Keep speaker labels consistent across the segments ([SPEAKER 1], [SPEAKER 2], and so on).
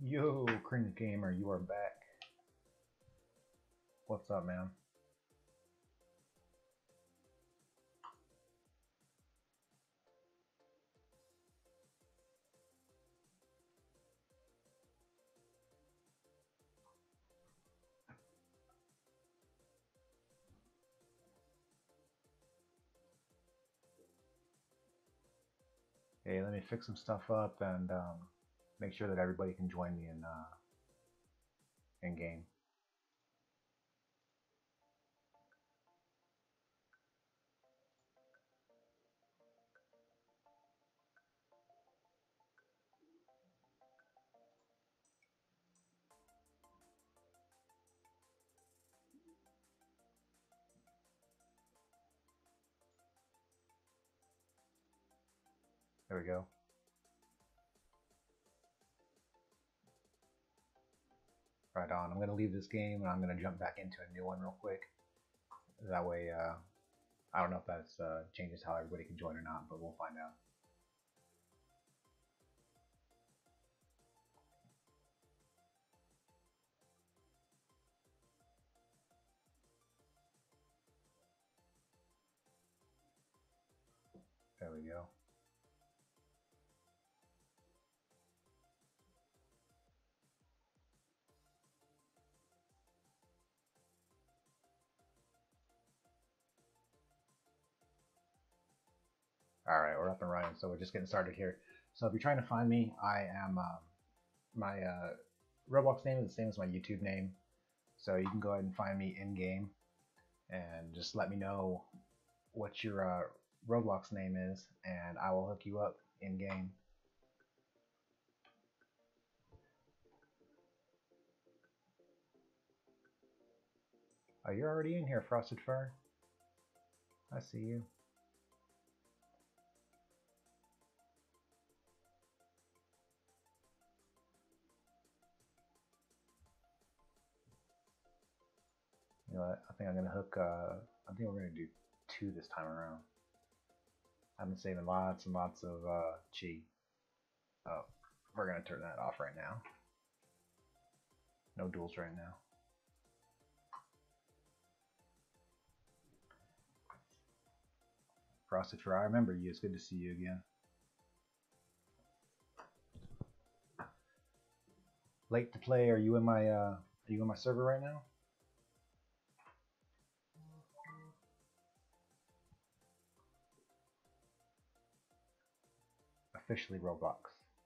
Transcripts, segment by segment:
[SPEAKER 1] Yo, Cringe Gamer, you are back. What's up, man? Hey, let me fix some stuff up and make sure that everybody can join me in game. There we go. Right on. I'm gonna leave this game and I'm gonna jump back into a new one real quick. That way, I don't know if that changes how everybody can join or not, but we'll find out. There we go. All right, we're up and running, so we're just getting started here. So if you're trying to find me, I am my Roblox name is the same as my YouTube name, so you can go ahead and find me in game, and just let me know what your Roblox name is, and I will hook you up in game. Oh, you're already in here, Frosted Fur. I see you. You know what? I think I'm gonna hook. I think we're gonna do 2 this time around. I've been saving lots and lots of chi. Oh, we're gonna turn that off right now. No duels right now. Frosted Fur, I remember you. It's good to see you again. Late to play. Are you in my server right now? Officially Roblox.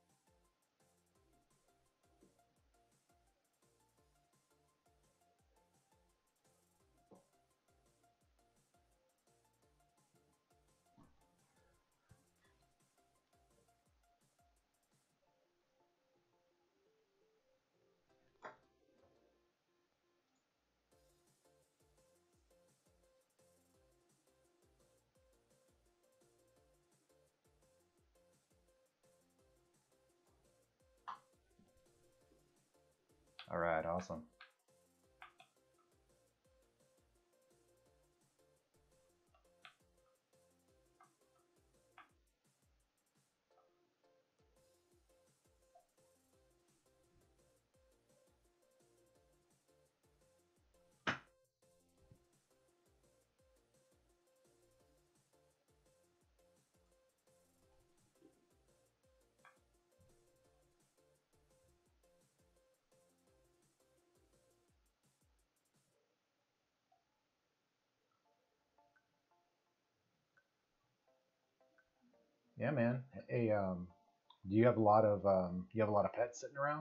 [SPEAKER 1] All right, awesome. Yeah, man. Hey, do you have a lot of pets sitting around?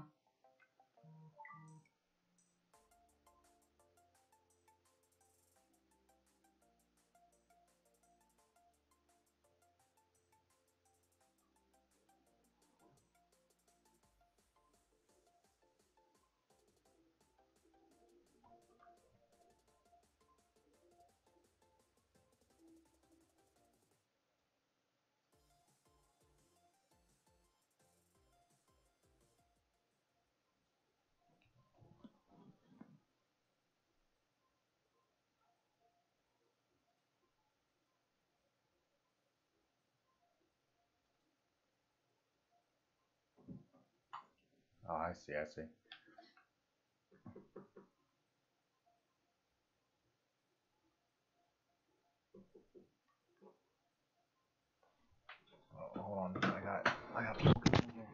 [SPEAKER 1] Oh, I see, I see. Oh, hold on, I got people coming in here.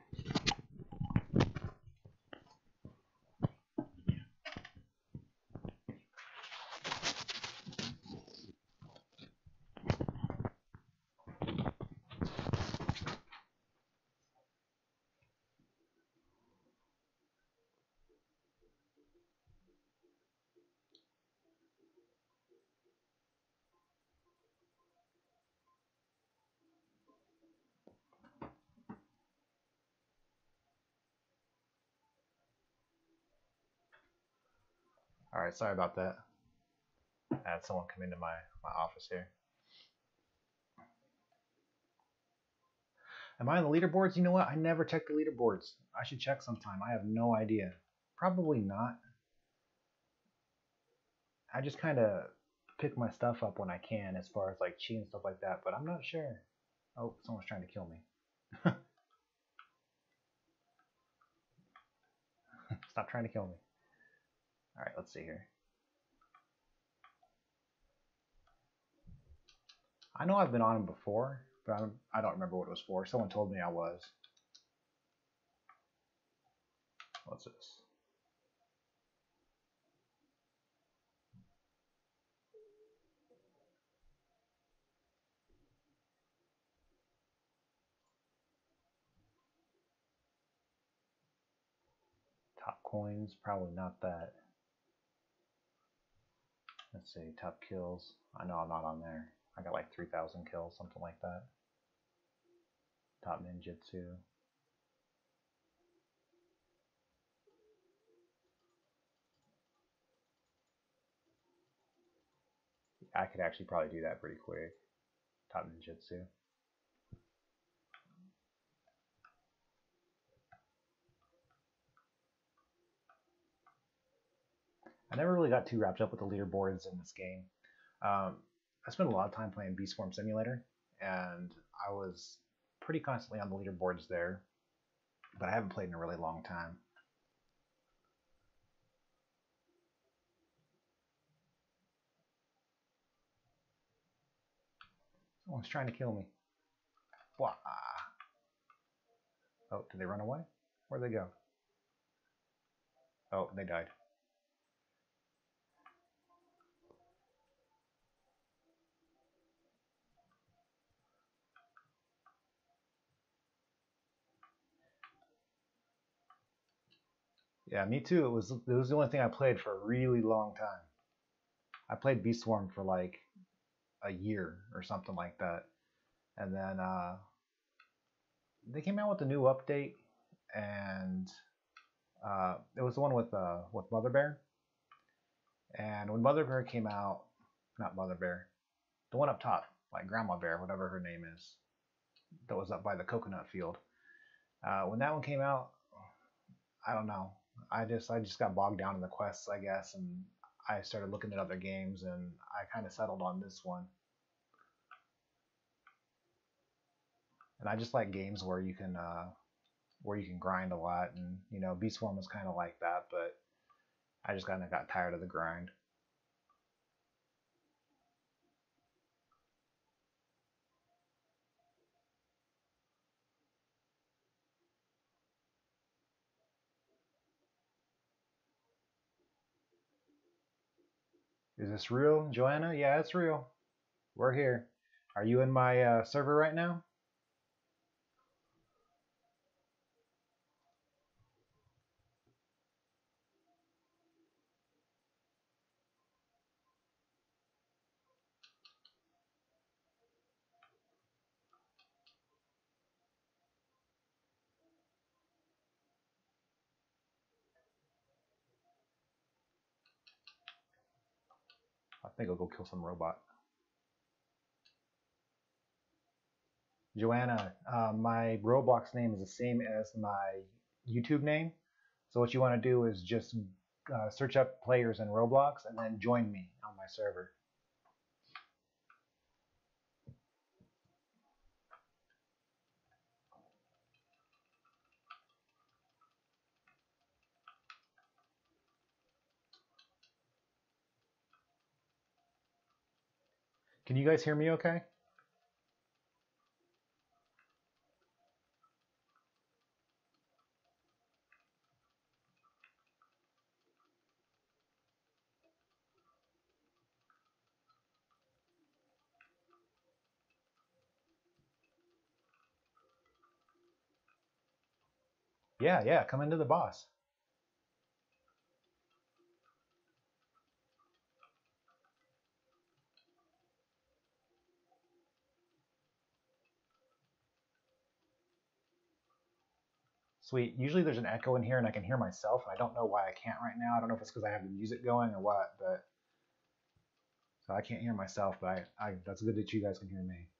[SPEAKER 1] All right, sorry about that. I had someone come into my office here. Am I on the leaderboards? You know what? I never check the leaderboards. I should check sometime. I have no idea. Probably not. I just kind of pick my stuff up when I can, as far as like cheat and stuff like that. But I'm not sure. Oh, someone's trying to kill me. Stop trying to kill me. All right, let's see here. I know I've been on him before, but I don't remember what it was for. Someone told me I was. What's this? Top coins, probably not that. Let's see, top kills. I know I'm not on there. I got like 3,000 kills, something like that. Top ninjutsu. I could actually probably do that pretty quick. Top ninjutsu. I never really got too wrapped up with the leaderboards in this game. I spent a lot of time playing Beast Form Simulator, and I was pretty constantly on the leaderboards there, but I haven't played in a really long time. Someone's trying to kill me. Blah. Oh, did they run away? Where'd they go? Oh, they died. Yeah, me too. It was the only thing I played for a really long time. I played Beast Swarm for like a year or something like that, and then they came out with a new update, and it was the one with Mother Bear. And when Mother Bear came out, not Mother Bear, the one up top, like Grandma Bear, whatever her name is, that was up by the coconut field. When that one came out, I don't know. I just got bogged down in the quests, I guess, and I started looking at other games, and I kind of settled on this one. And I just like games where you can grind a lot, and you know, Beast Swarm was kind of like that, but I just kind of got tired of the grind. Is this real, Joanna? Yeah, it's real. We're here. Are you in my server right now? I think I'll go kill some robot. Joanna, my Roblox name is the same as my YouTube name. So what you want to do is just search up players in Roblox and then join me on my server. Can you guys hear me okay? Yeah, yeah, come into the boss. Sweet. Usually there's an echo in here and I can hear myself, and I don't know why I can't right now. I don't know if it's because I have the music going or what, but so I can't hear myself, but I that's good that you guys can hear me.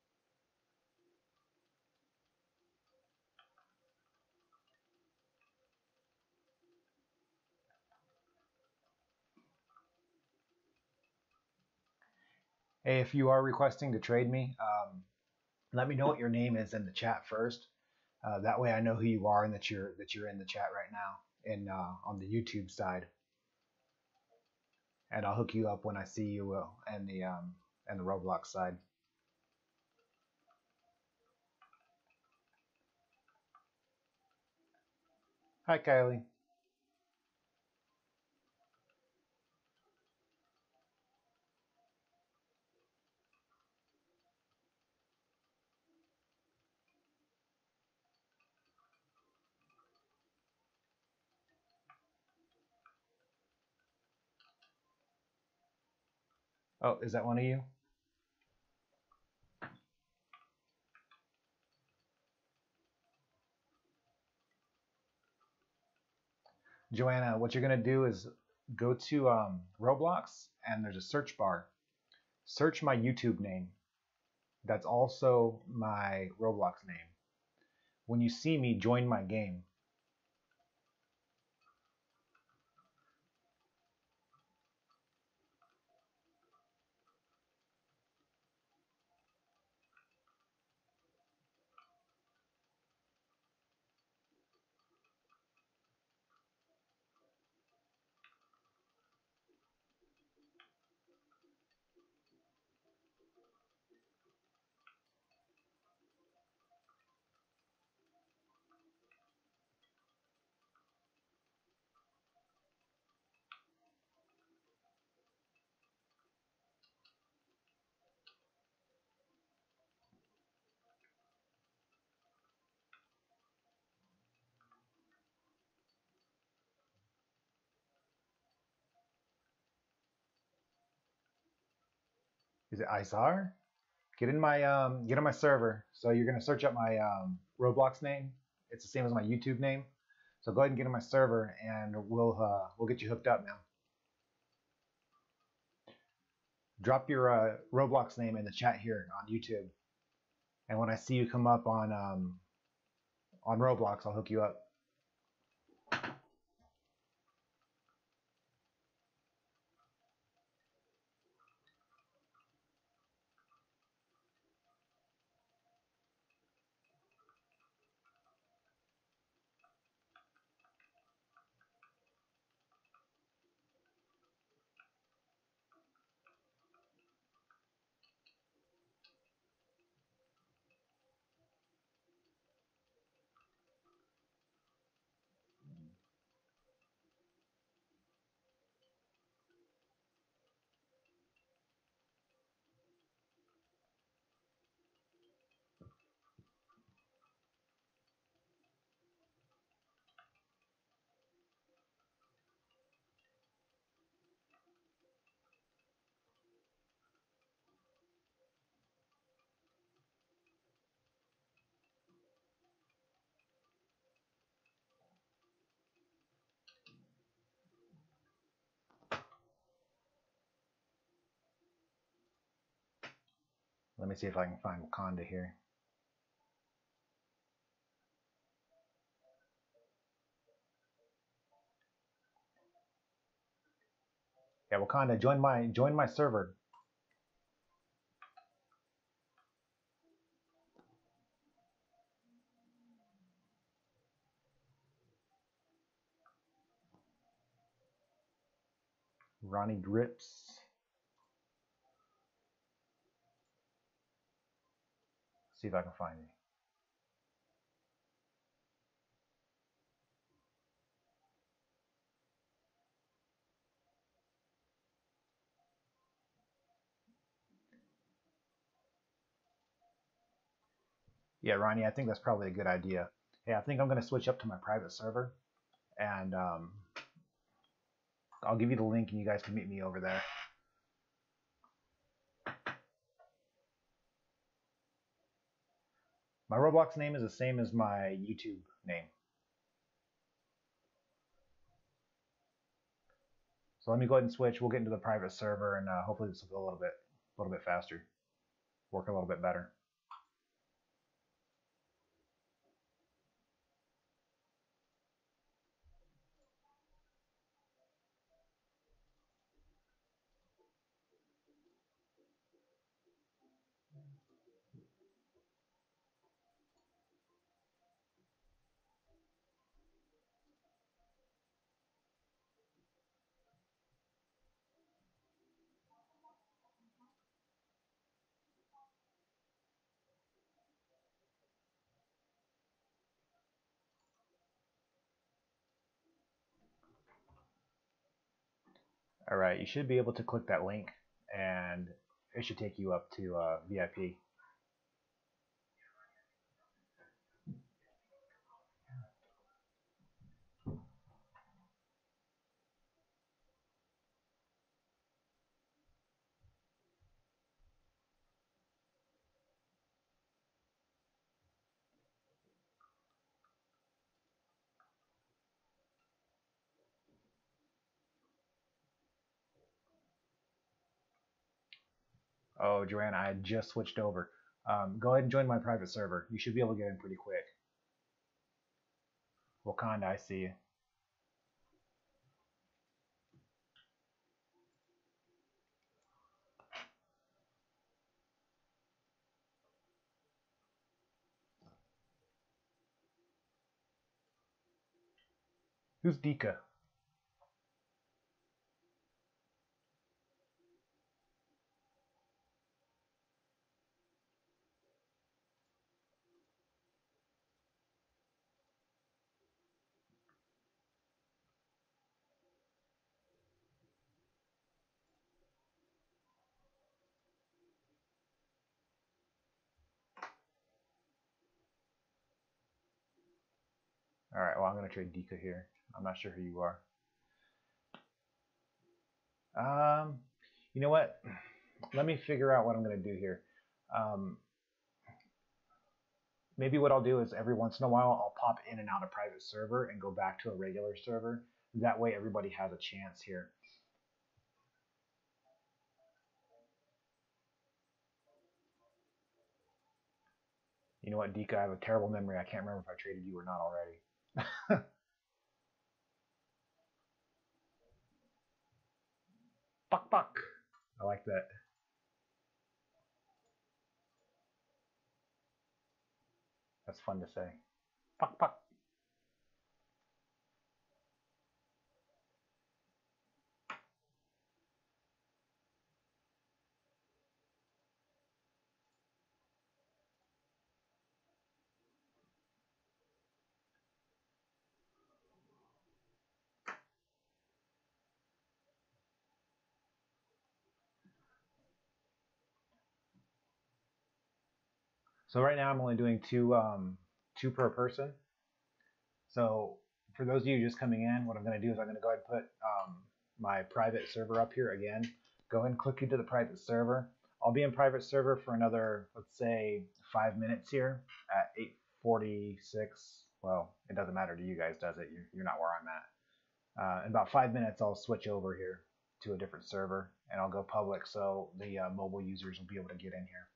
[SPEAKER 1] Hey, if you are requesting to trade me, let me know what your name is in the chat first. That way I know who you are and that you're in the chat right now in on the YouTube side, and I'll hook you up when I see you and the Roblox side. Hi, Kylie. Oh, is that one of you? Joanna, what you're gonna do is go to Roblox and there's a search bar. Search my YouTube name. That's also my Roblox name. When you see me, join my game. Is it Isar? Get in my server. So you're gonna search up my Roblox name. It's the same as my YouTube name. So go ahead and get in my server, and we'll get you hooked up now. Drop your Roblox name in the chat here on YouTube, and when I see you come up on Roblox, I'll hook you up. Let me see if I can find Wakanda here. Yeah, Wakanda, join my server. Ronnie Drips. See if I can find you. Yeah, Ronnie, I think that's probably a good idea. Hey, I think I'm going to switch up to my private server, and I'll give you the link, and you guys can meet me over there. My Roblox name is the same as my YouTube name. So let me go ahead and switch. We'll get into the private server, and hopefully this will go a little bit faster, work a little bit better. All right, you should be able to click that link, and it should take you up to VIP. Oh, Joanna, I just switched over. Go ahead and join my private server. You should be able to get in pretty quick. Wakanda, I see you. Who's Dika? All right, well, I'm going to trade Dika here. I'm not sure who you are. Um, you know what? Let me figure out what I'm going to do here. Maybe what I'll do is every once in a while I'll pop in and out of private server and go back to a regular server. That way everybody has a chance here. You know what, Dika? I have a terrible memory. I can't remember if I traded you or not already. Fuck, fuck. I like that. That's fun to say. Fuck, fuck. So right now I'm only doing two per person. So for those of you just coming in, what I'm going to do is I'm going to go ahead and put my private server up here again. Go ahead and click into the private server. I'll be in private server for another, let's say, 5 minutes here at 8:46. Well, it doesn't matter to you guys, does it? You're not where I'm at. In about 5 minutes, I'll switch over here to a different server, and I'll go public so the mobile users will be able to get in here.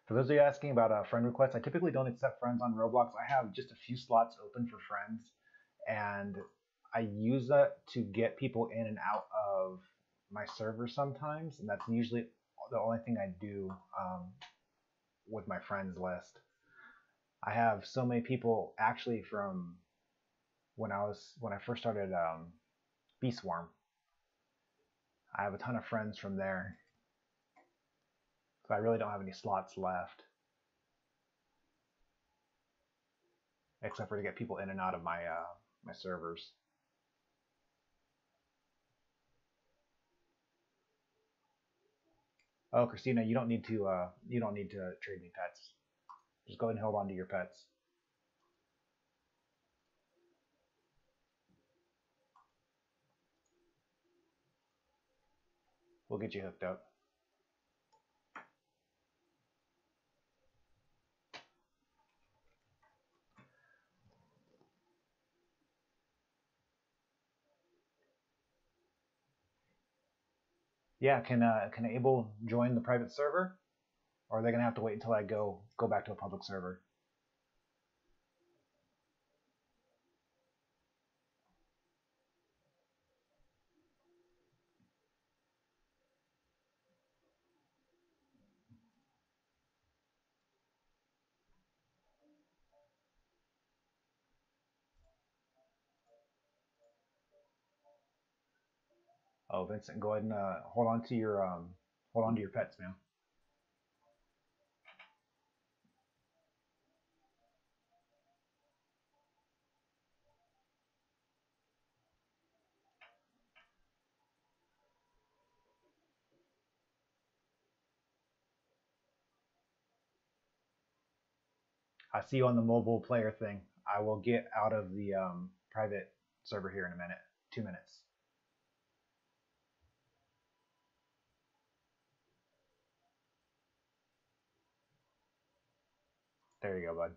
[SPEAKER 1] For those of you asking about friend requests, I typically don't accept friends on Roblox. I have just a few slots open for friends, and I use that to get people in and out of my server sometimes, and that's usually the only thing I do with my friends list. I have so many people actually from when I first started Bee Swarm. I have a ton of friends from there, so I really don't have any slots left, except for to get people in and out of my my servers. Oh, Christina, you don't need to trade me pets. Just go ahead and hold on to your pets. We'll get you hooked up. Yeah, can Abel join the private server, or are they gonna have to wait until I go back to a public server? Oh, Vincent, go ahead and hold on to your pets, man. I see you on the mobile player thing. I will get out of the private server here in a minute. 2 minutes. There you go, bud.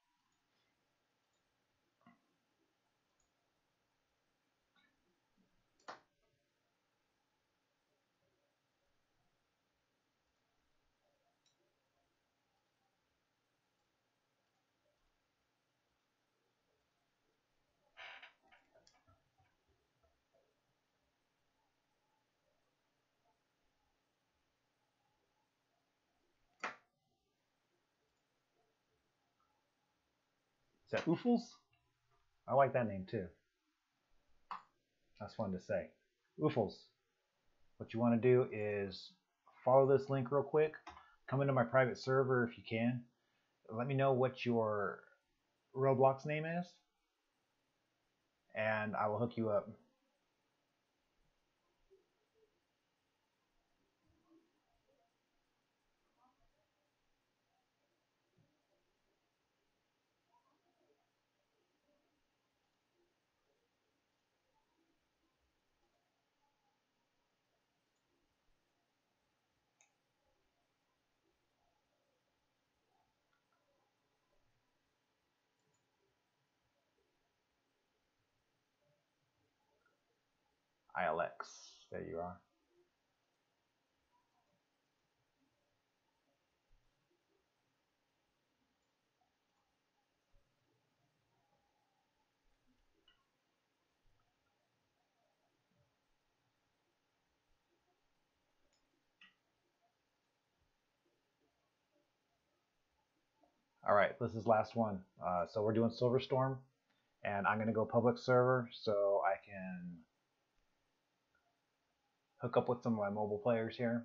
[SPEAKER 1] Is that Oofles? I like that name too. That's fun to say. Oofles. What you want to do is follow this link real quick. Come into my private server if you can. Let me know what your Roblox name is, and I will hook you up. ILX. There you are. All right, this is last one. So we're doing Silverstorm, and I'm gonna go public server so I can hook up with some of my mobile players here.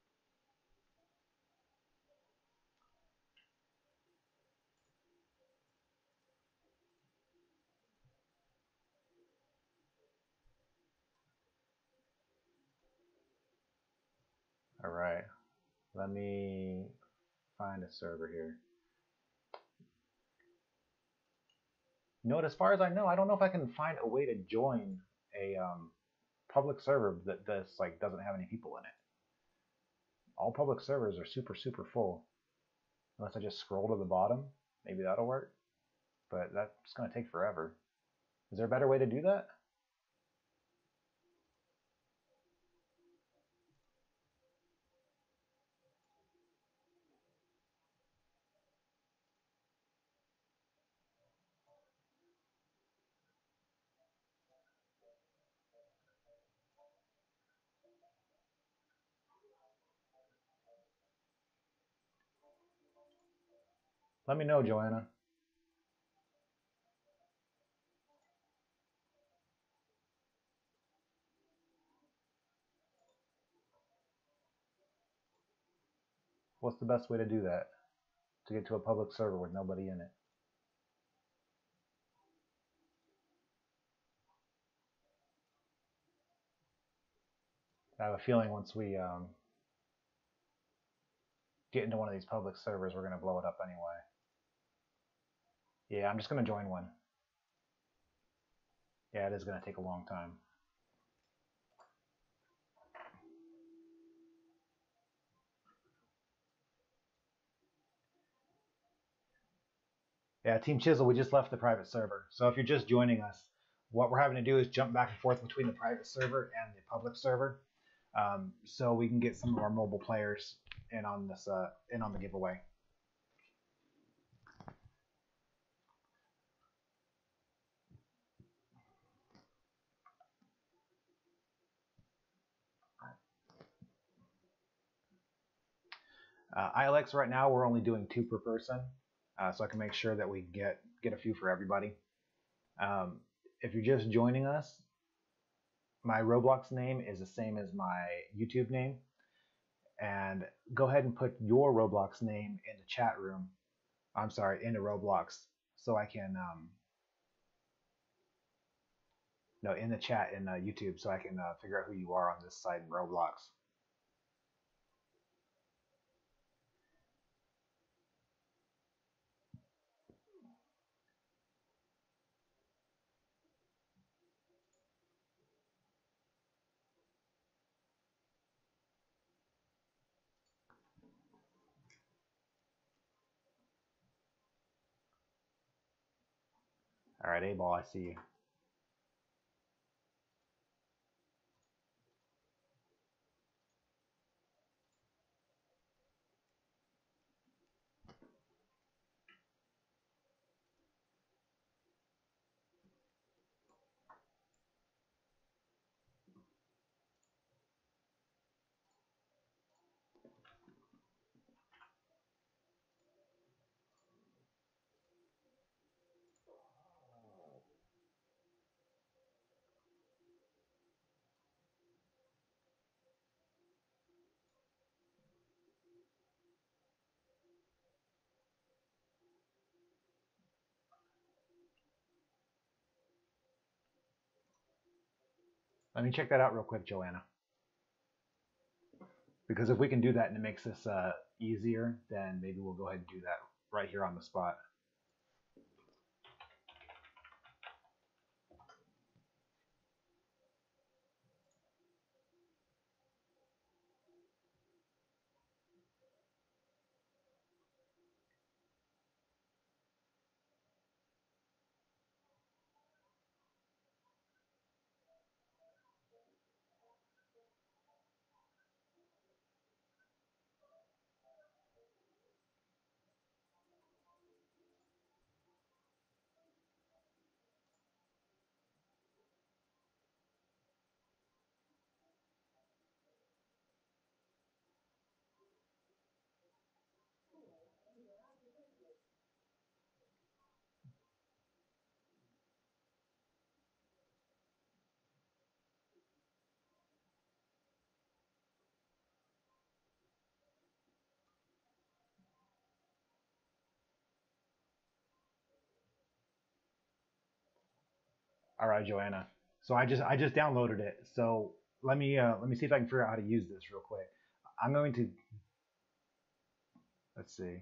[SPEAKER 1] All right, let me find a server here. You know what? As far as I know, I don't know if I can find a way to join a public server that like doesn't have any people in it. All public servers are super full, unless I just scroll to the bottom. Maybe that'll work, but that's gonna take forever. Is there a better way to do that? Let me know, Joanna. What's the best way to do that? To get to a public server with nobody in it? I have a feeling once we get into one of these public servers, we're going to blow it up anyway. Yeah, I'm just going to join one. Yeah, it is going to take a long time. Yeah, Team Chisel, we just left the private server. So if you're just joining us, what we're having to do is jump back and forth between the private server and the public server, so we can get some of our mobile players in on this, in on the giveaway. ILX right now we're only doing 2 per person, so I can make sure that we get a few for everybody. If you're just joining us, my Roblox name is the same as my YouTube name, and go ahead and put your Roblox name in the chat room. I'm sorry, into Roblox, so I can no, in the chat in YouTube, so I can figure out who you are on this side in Roblox. All right, A-Ball, I see you. Let me check that out real quick, Joanna. Because if we can do that and it makes this easier, then maybe we'll go ahead and do that right here on the spot. All right, Joanna. So I just downloaded it. So let me see if I can figure out how to use this real quick. I'm going to, let's see.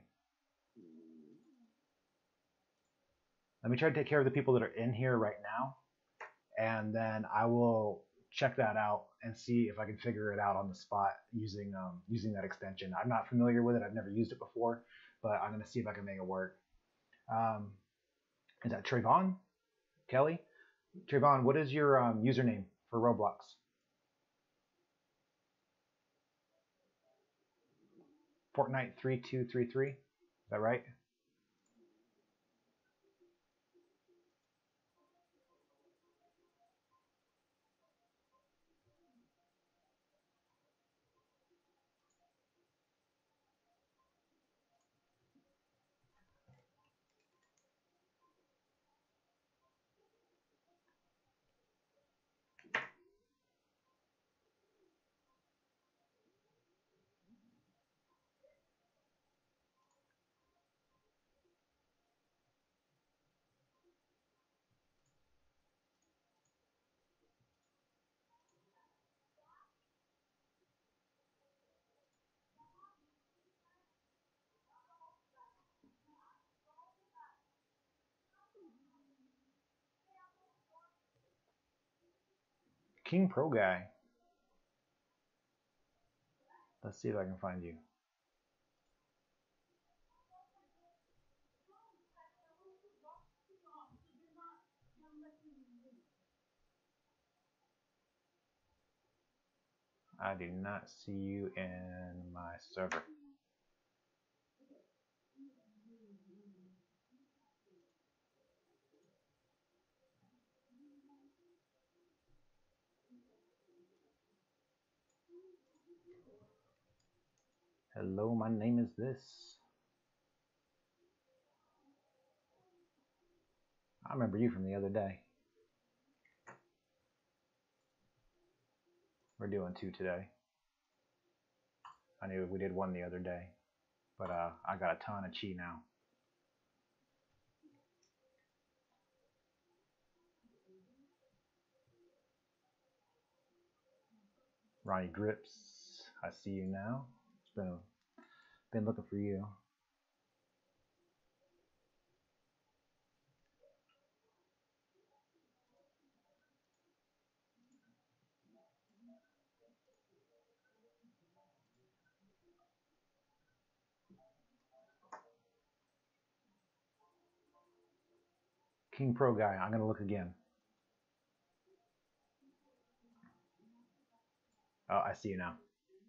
[SPEAKER 1] Let me try to take care of the people that are in here right now, and then I will check that out and see if I can figure it out on the spot using using that extension. I'm not familiar with it. I've never used it before, but I'm going to see if I can make it work. Is that Trayvon? Kelly? Trayvon, what is your username for Roblox? Fortnite 3233. Is that right? King Pro Guy. Let's see if I can find you. I do not see you in my server. Hello, my name is this. I remember you from the other day. We're doing 2 today. I knew we did 1 the other day, but I got a ton of chi now. Ronnie Grips, I see you now. It's been looking for you. King Pro Guy, I'm gonna look again. Oh, I see you now.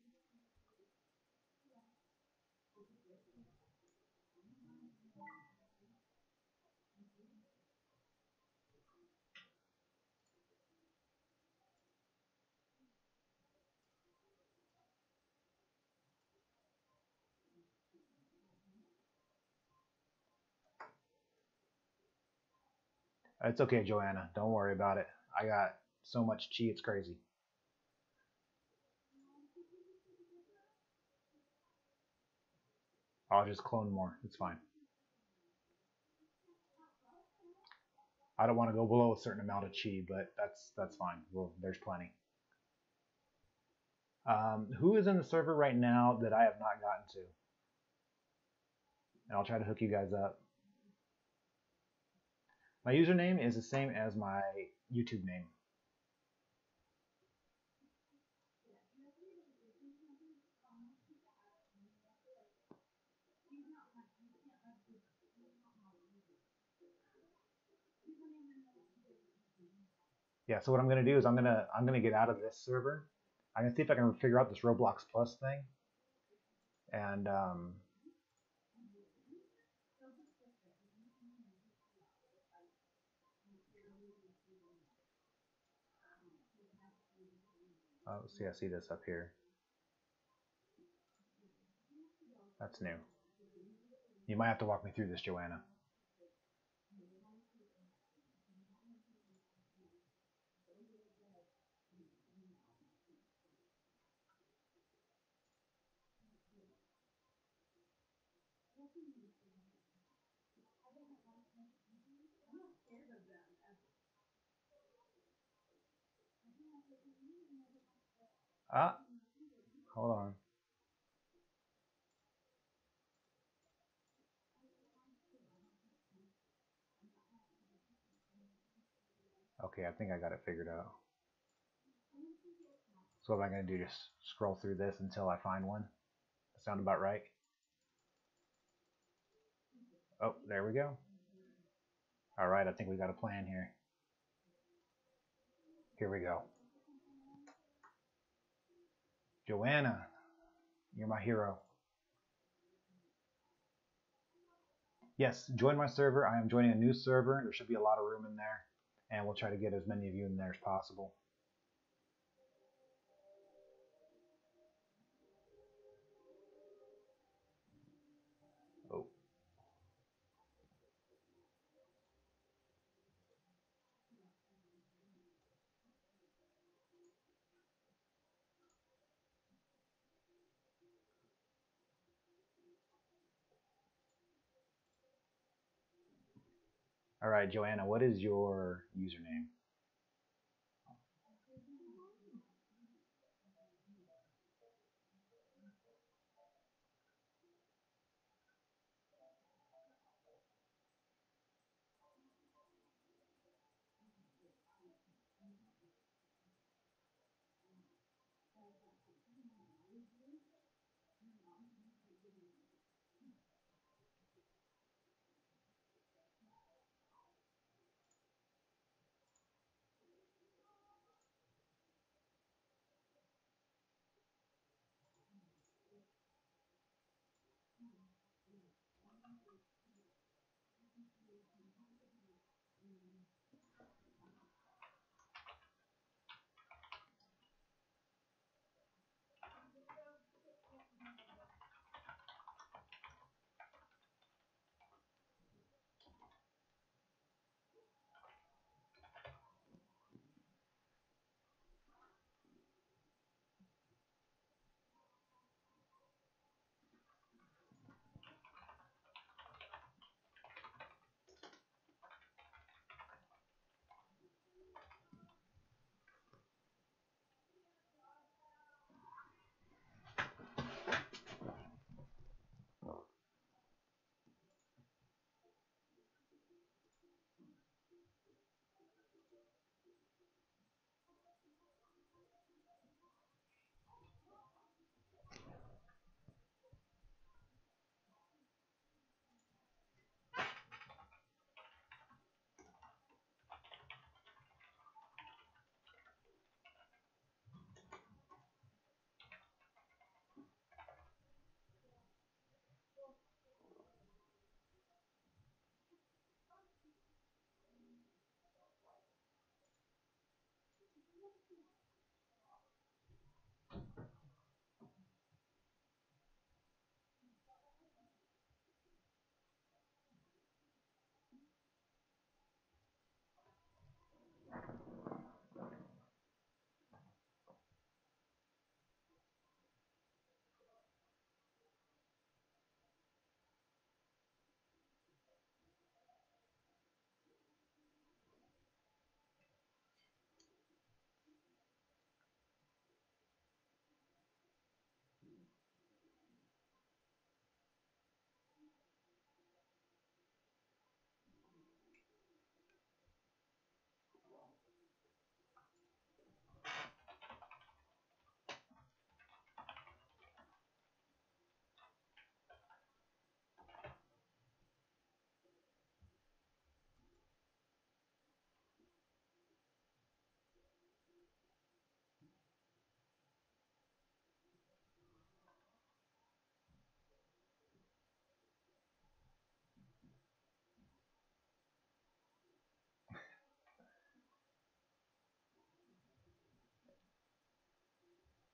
[SPEAKER 1] It's okay, Joanna. Don't worry about it. I got so much chi, it's crazy. I'll just clone more. It's fine. I don't want to go below a certain amount of chi, but that's fine. Well, there's plenty. Who is in the server right now that I have not gotten to? And I'll try to hook you guys up. My username is the same as my YouTube name. Yeah, so what I'm gonna do is I'm gonna get out of this server. I'm gonna see if I can figure out this Roblox Plus thing. And let's see, I see this up here. That's new. You might have to walk me through this, Joanna. Ah, hold on. Okay, I think I got it figured out. So what am I going to do? Just scroll through this until I find one? That sound about right? Oh, there we go. All right, I think we got a plan here. Here we go. Joanna, you're my hero. Yes, join my server. I am joining a new server. There should be a lot of room in there, and we'll try to get as many of you in there as possible. Oh. All right, Joanna, what is your username?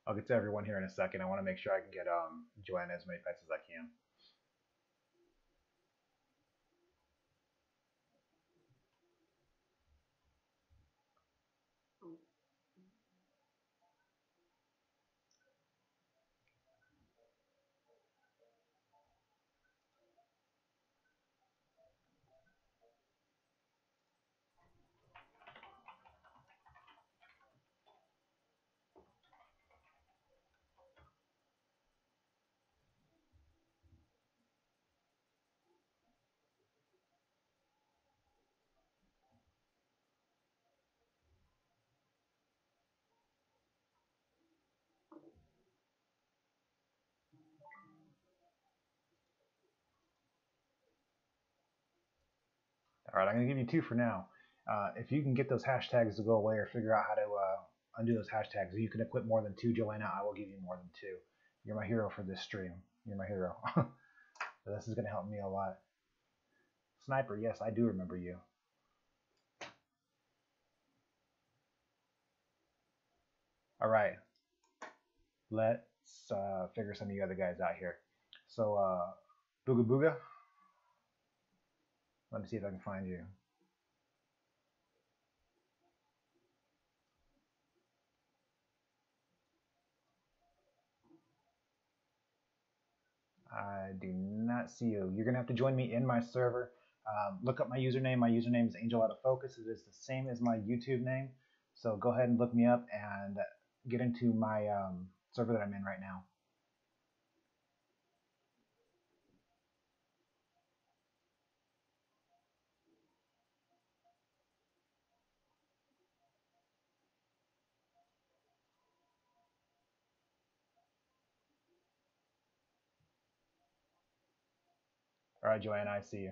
[SPEAKER 1] I'll get to everyone here in a second. I want to make sure I can get Joanna as many pets as I can. All right, I'm gonna give you 2 for now. If you can get those hashtags to go away or figure out how to undo those hashtags, if you can equip more than 2, Joanna, I will give you more than 2. You're my hero for this stream. You're my hero. So this is gonna help me a lot. Sniper, yes, I do remember you. All right, let's figure some of you other guys out here. So, Booga Booga, let me see if I can find you. I do not see you. You're gonna have to join me in my server. Look up my username. My username is Angel Out of Focus. It is the same as my YouTube name. So go ahead and look me up and get into my server that I'm in right now. All right, Joanna, I see you.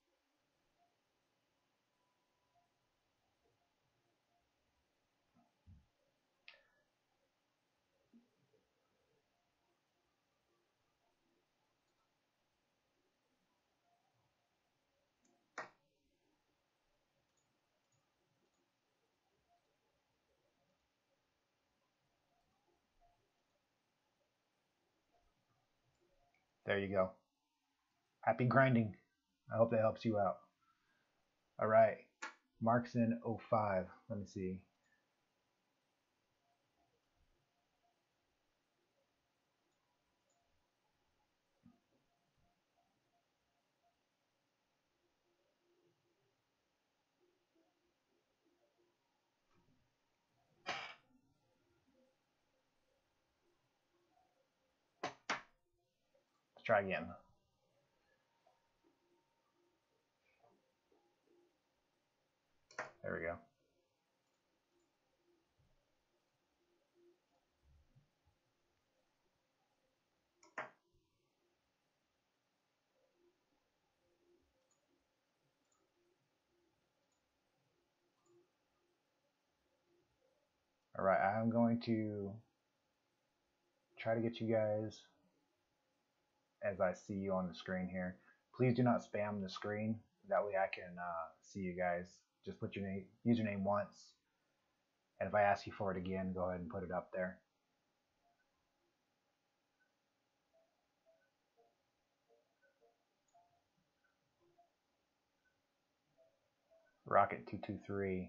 [SPEAKER 1] There you go. Happy grinding. I hope that helps you out. All right, Markson 05. Let me see. Let's try again. There we go. All right, I'm going to try to get you guys as I see you on the screen here. Please do not spam the screen. That way I can see you guys. Just put your username once. And if I ask you for it again, go ahead and put it up there. Rocket223.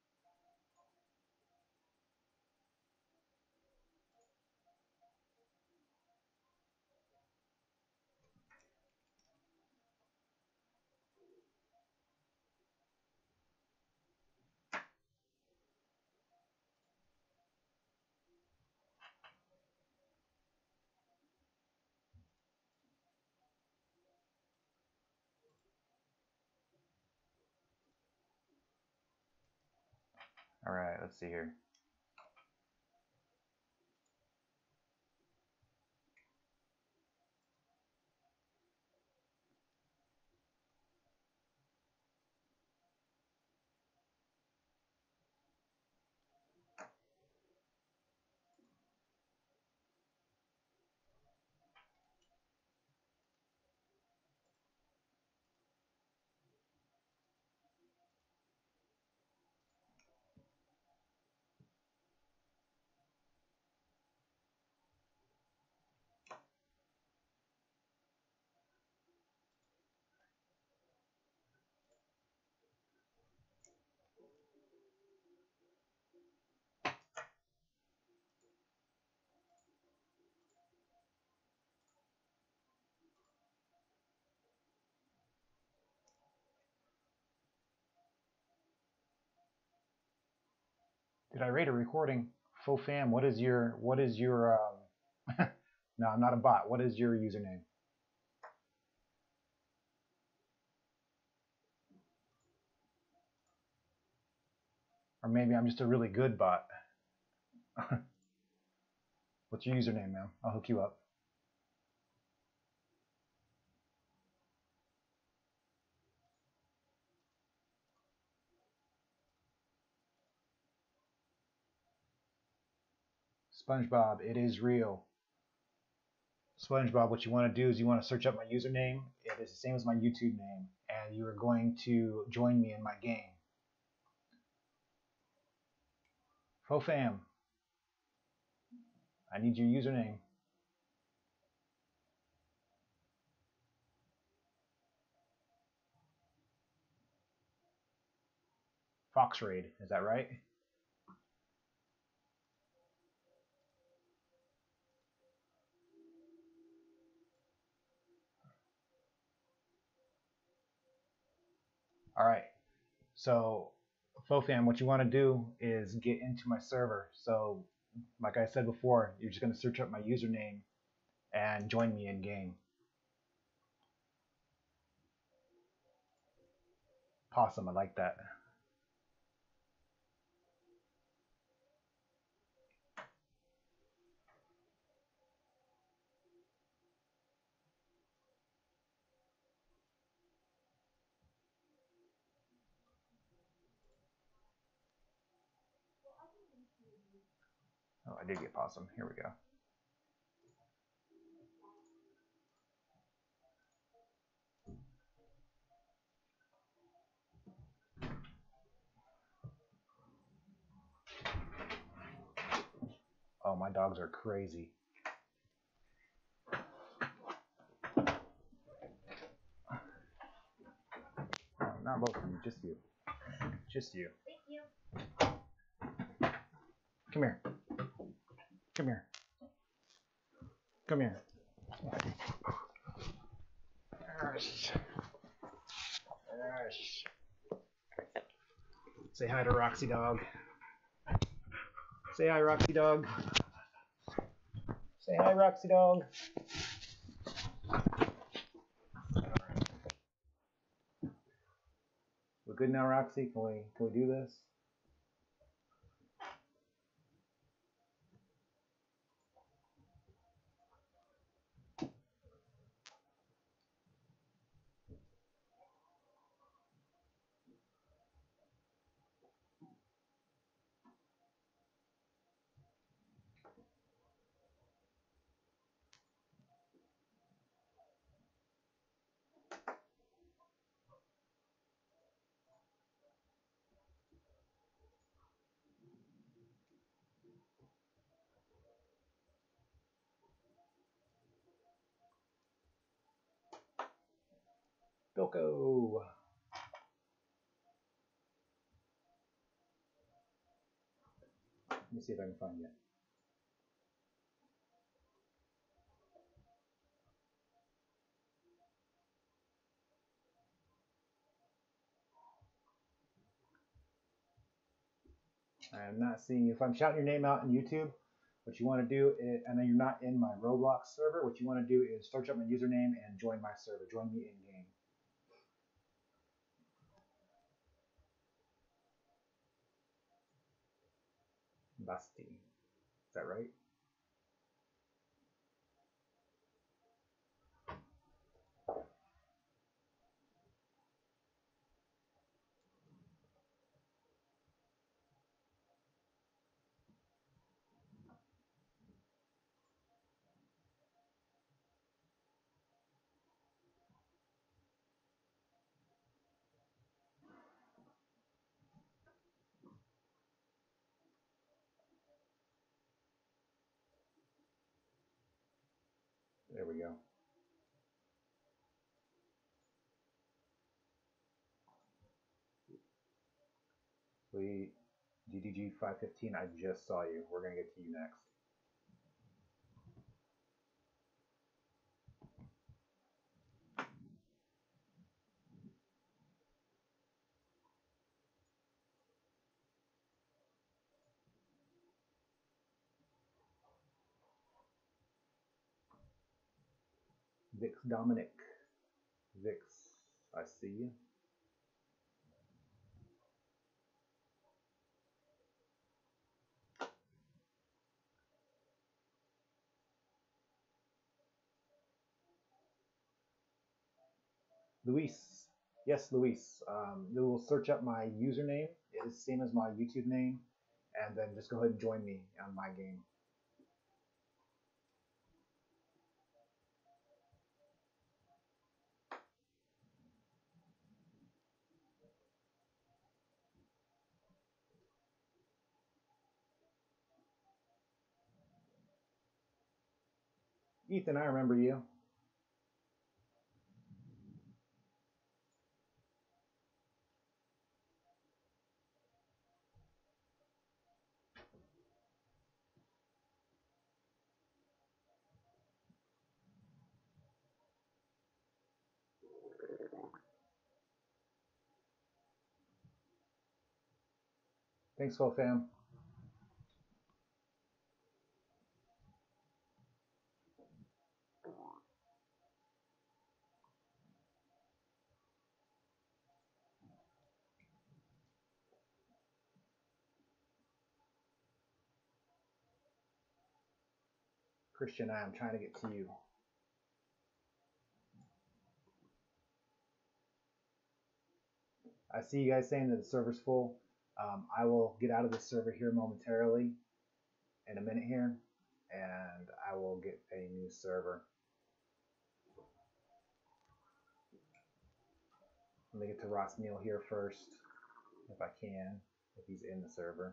[SPEAKER 1] All right, let's see here. Did I rate a recording? Faux fam, what is your no, I'm not a bot. What is your username? Or maybe I'm just a really good bot. What's your username, man? I'll hook you up. SpongeBob, it is real. SpongeBob, what you want to do is you want to search up my username. It is the same as my YouTube name, and you are going to join me in my game. Faux fam, I need your username. Fox Raid, is that right? All right. So, Faux fam, what you want to do is get into my server. So, like I said before, you're just going to search up my username and join me in game. Possum, I like that. Oh, I did get Possum. Here we go. Oh, my dogs are crazy. Oh, not both of you, just you. Just you.
[SPEAKER 2] Thank you.
[SPEAKER 1] Come here. Come here. Come here. Yes. Yes. Say hi to Roxy Dog. Say hi, Roxy Dog. Say hi, Roxy Dog. We're good now, Roxy. Can we do this? Bilko. Let me see if I can find you. I am not seeing you. If I'm shouting your name out on YouTube, what you want to do is, and then you're not in my Roblox server, what you want to do is search up my username and join my server. Join me in game. Basti. Is that right? There we go. Sweet. DDG 515, I just saw you. We're going to get to you next. Vix Dominic. Vix, I see you. Luis. Yes, Luis. You will search up my username. It is the same as my YouTube name. And then just go ahead and join me on my game. Ethan, I remember you. Thanks, Full Fam. Christian, I am trying to get to you. I see you guys saying that the server's full. I will get out of this server here momentarily, in a minute here, and I will get a new server. Let me get to Ross Neal here first, if I can, if he's in the server.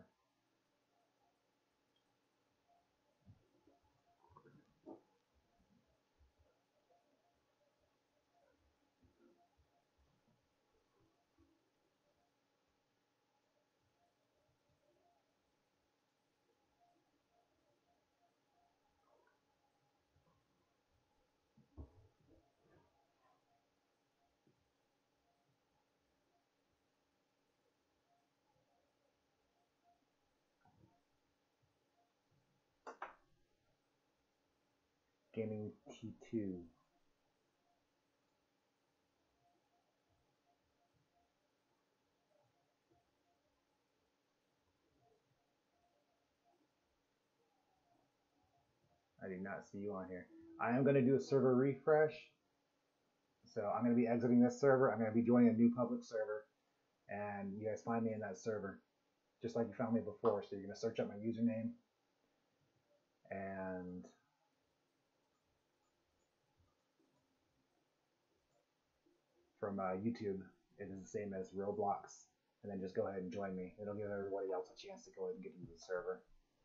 [SPEAKER 1] Gaming T2. I do not see you on here. I am going to do a server refresh. So I'm going to be exiting this server. I'm going to be joining a new public server. And you guys find me in that server, just like you found me before. So you're going to search up my username. And from YouTube, it is the same as Roblox. And then just go ahead and join me. It'll give everybody else a chance to go ahead and get into the server.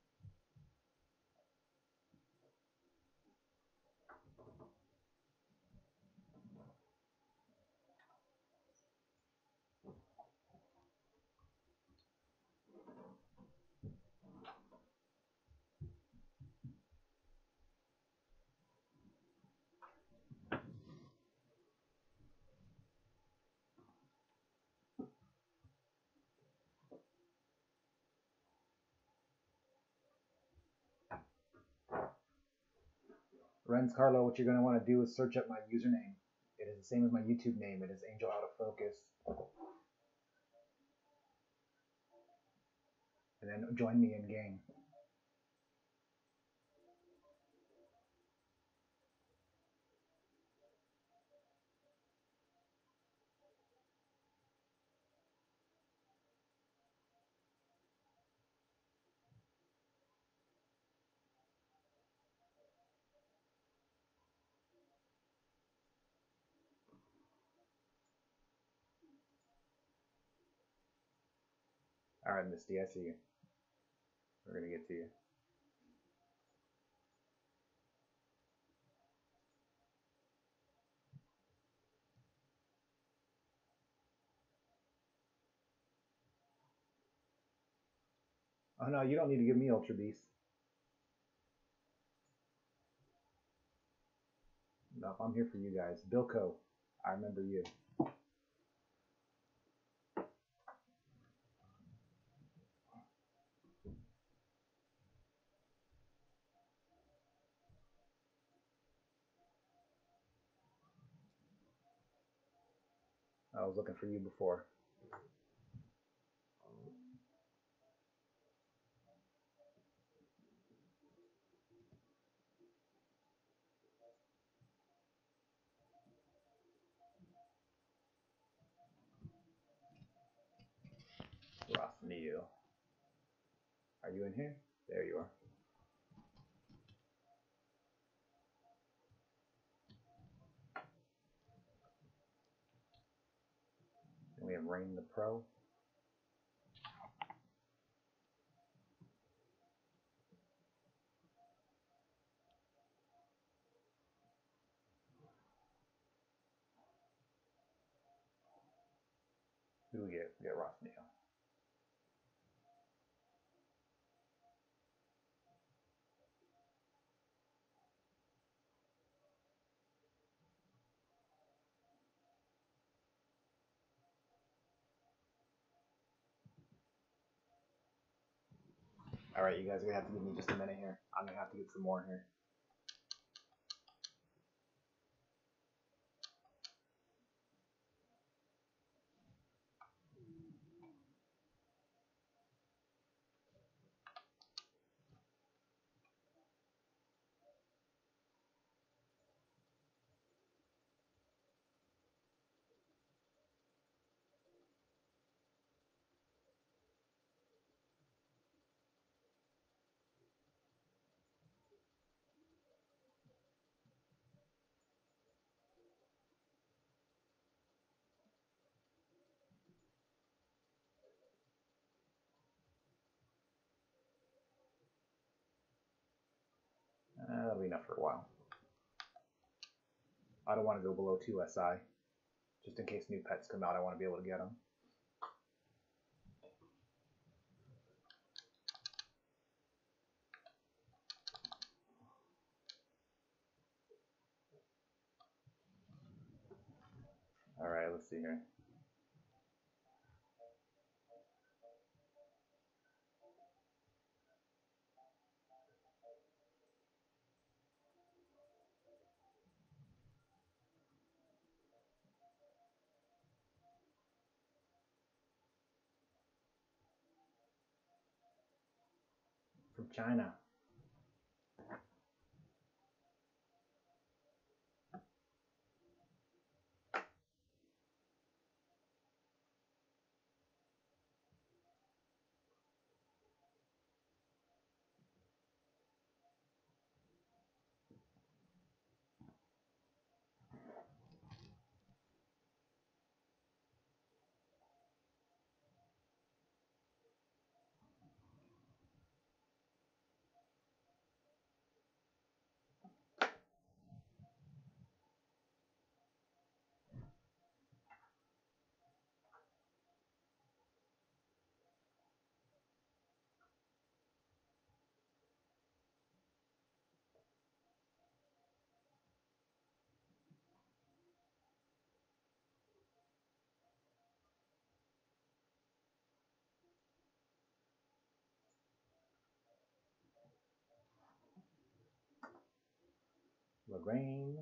[SPEAKER 1] Renz Carlo, what you're going to want to do is search up my username. It is the same as my YouTube name. It is Angel Out of Focus. And then join me in game. All right, Misty, I see you. We're going to get to you. Oh, no, you don't need to give me Ultra Beast. No, I'm here for you guys. Bilko, I remember you. I was looking for you before. Rosneil. Are you in here? There you are. And we have Rain the Pro. Who do we get? We get Rosneil. Alright, you guys are going to have to give me just a minute here. I'm going to have to get some more here. That'll be enough for a while. I don't want to go below 2 SI. Just in case new pets come out, I want to be able to get them. Alright, let's see here. From China. Lorraine.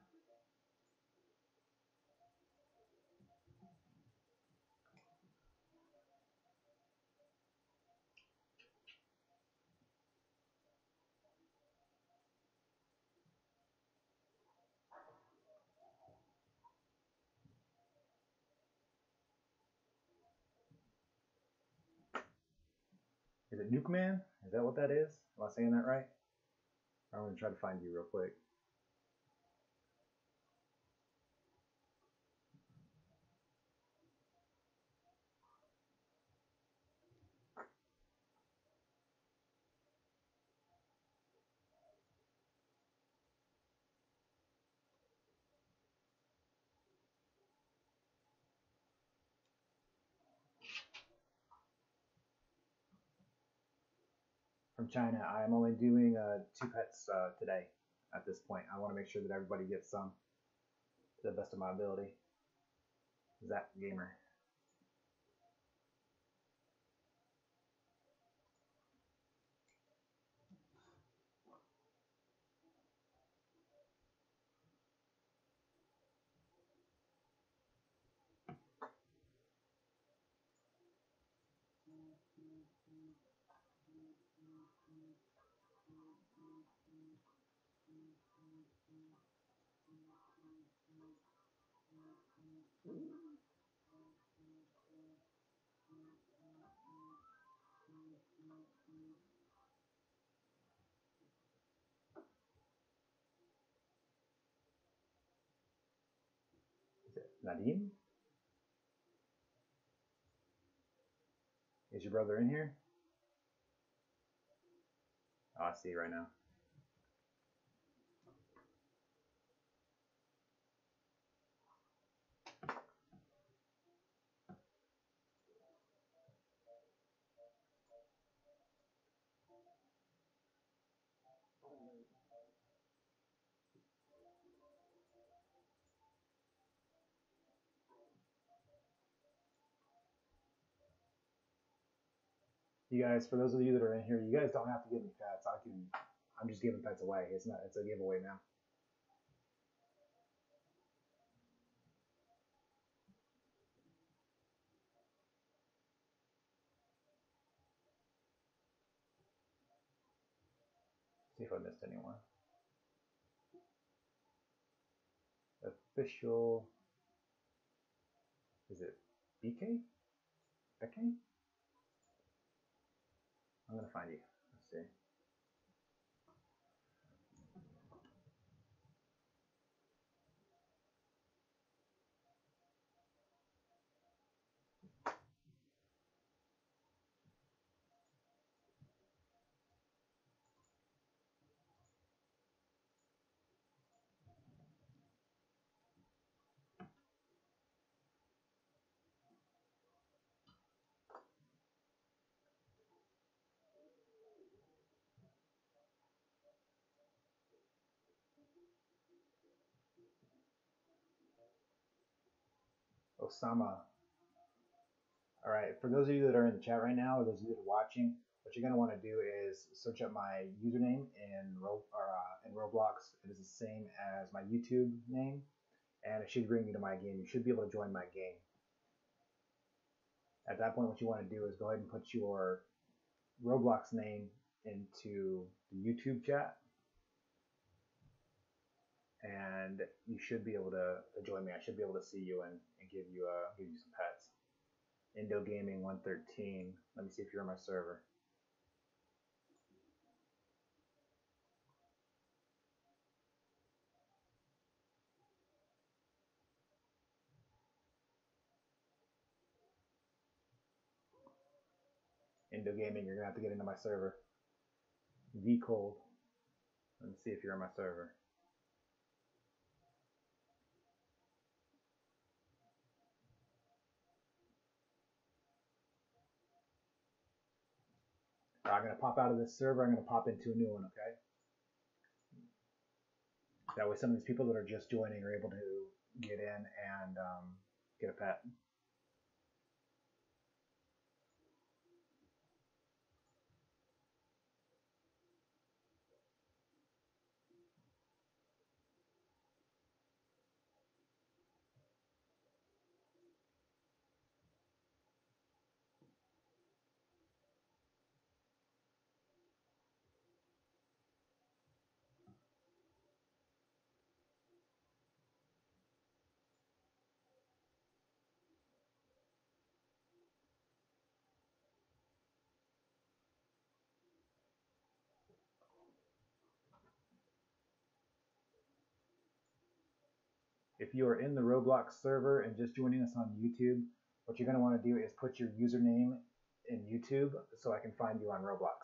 [SPEAKER 1] Is it Nuke Man? Is that what that is? Am I saying that right? I'm going to try to find you real quick. From China. I am only doing 2 pets today at this point. I want to make sure that everybody gets some to the best of my ability. Zach Gamer. Is it Nadim? Is your brother in here? Oh, I see right now. You guys, for those of you that are in here, you guys don't have to give me pets. I'm just giving pets away. It's a giveaway now. See if I missed anyone. Official. Is it BK? BK? I'm gonna find you. Let's see. Osama. All right. For those of you that are in the chat right now, or those of you that are watching, what you're gonna want to do is search up my username in Roblox. It is the same as my YouTube name, and it should bring you to my game. You should be able to join my game. At that point, what you want to do is go ahead and put your Roblox name into the YouTube chat, and you should be able to join me. I should be able to see you and give you some pets. Indo Gaming 113. Let me see if you're on my server. Indo Gaming, you're gonna have to get into my server. V Cold. Let me see if you're on my server. I'm gonna pop out of this server. I'm gonna pop into a new one. Okay. That way, some of these people that are just joining are able to get in and get a pet. If you are in the Roblox server and just joining us on YouTube, what you're going to want to do is put your username in YouTube so I can find you on Roblox.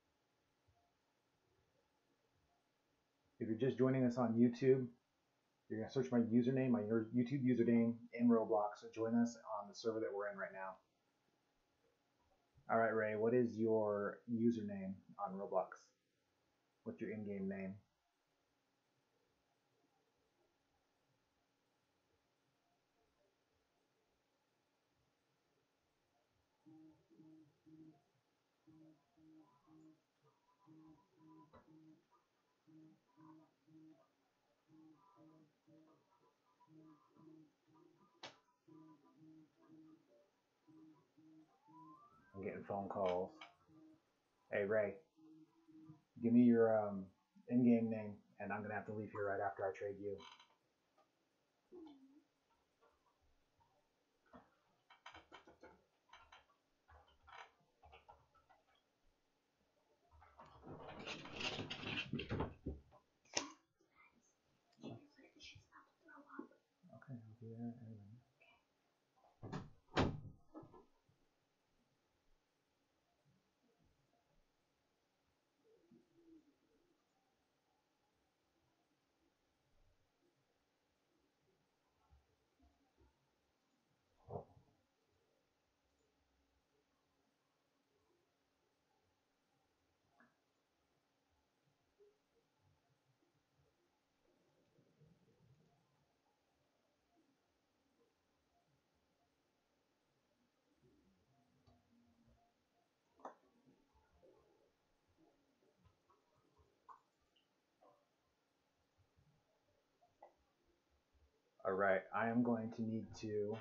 [SPEAKER 1] If you're just joining us on YouTube, You're gonna search my username, my YouTube username in Roblox. So join us on the server that we're in right now. All right, Ray, what is your username on Roblox? What's your in-game name? I'm getting phone calls. Hey, Ray, give me your in-game name, and I'm going to have to leave here right after I trade you. Okay, I'll do that. All right, I am going to need to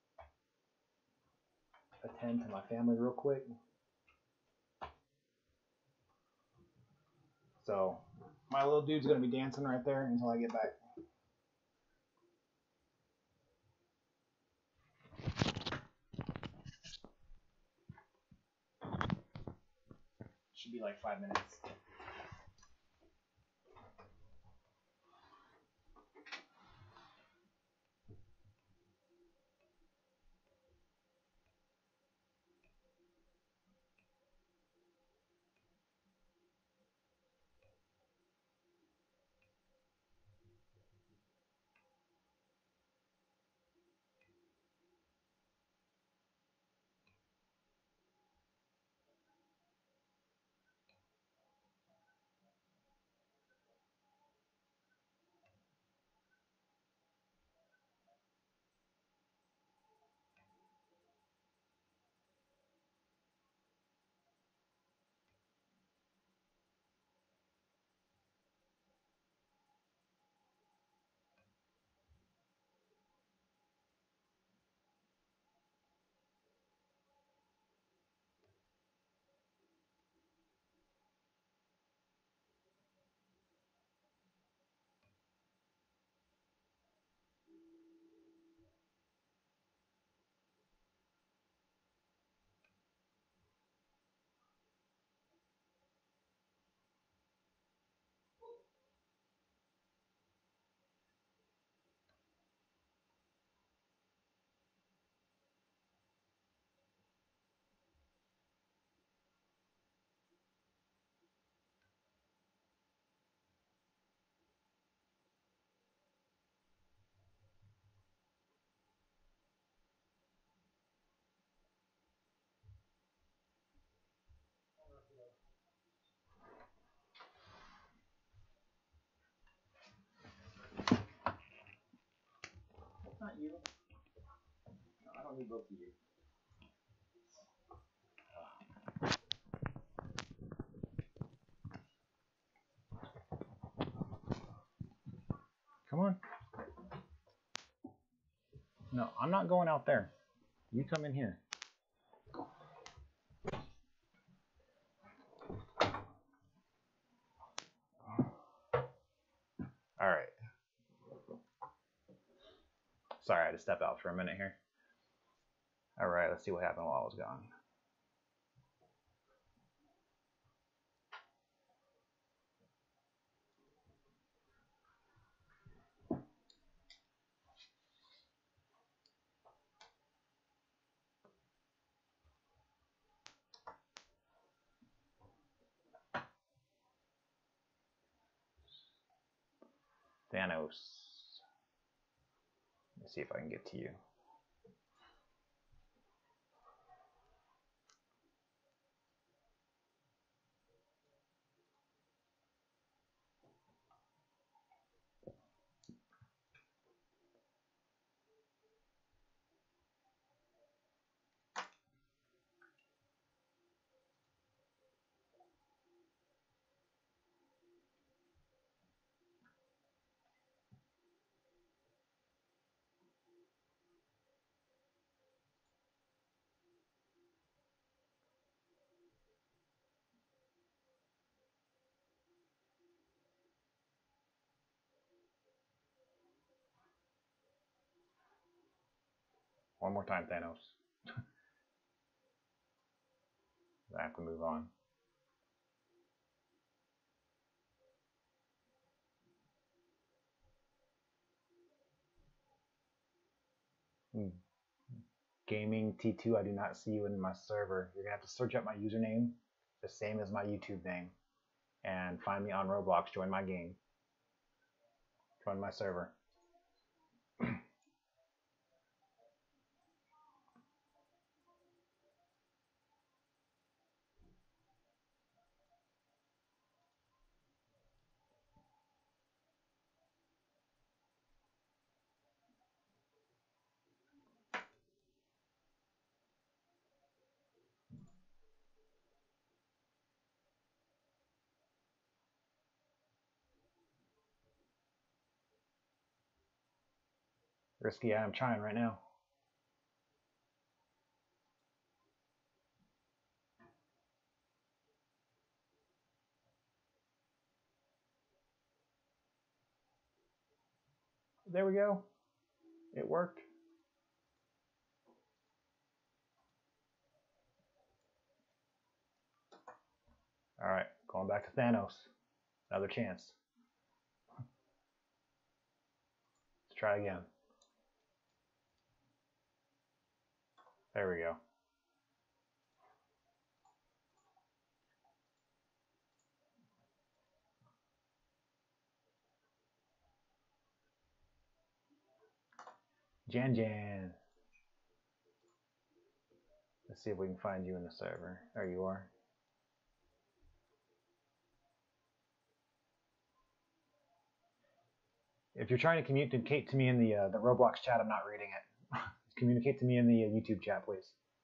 [SPEAKER 1] attend to my family real quick. So my little dude's going to be dancing right there until I get back. Should be like 5 minutes. Not you. No, I don't need both of you. Come on. No, I'm not going out there. You come in here. All right. Sorry, I had to step out for a minute here. All right, let's see what happened while I was gone. Thanos. Let's see if I can get to you. One more time, Thanos. I have to move on. Gaming T2, I do not see you in my server. You're gonna have to search up my username, the same as my YouTube name, and find me on Roblox. Join my game. Join my server. Risky, I'm trying right now. There we go. It worked. All right, going back to Thanos. Another chance. Let's try again. There we go. Jan Jan. Let's see if we can find you in the server. There you are. If you're trying to communicate to me in the Roblox chat, I'm not reading it. Communicate to me in the YouTube chat, please.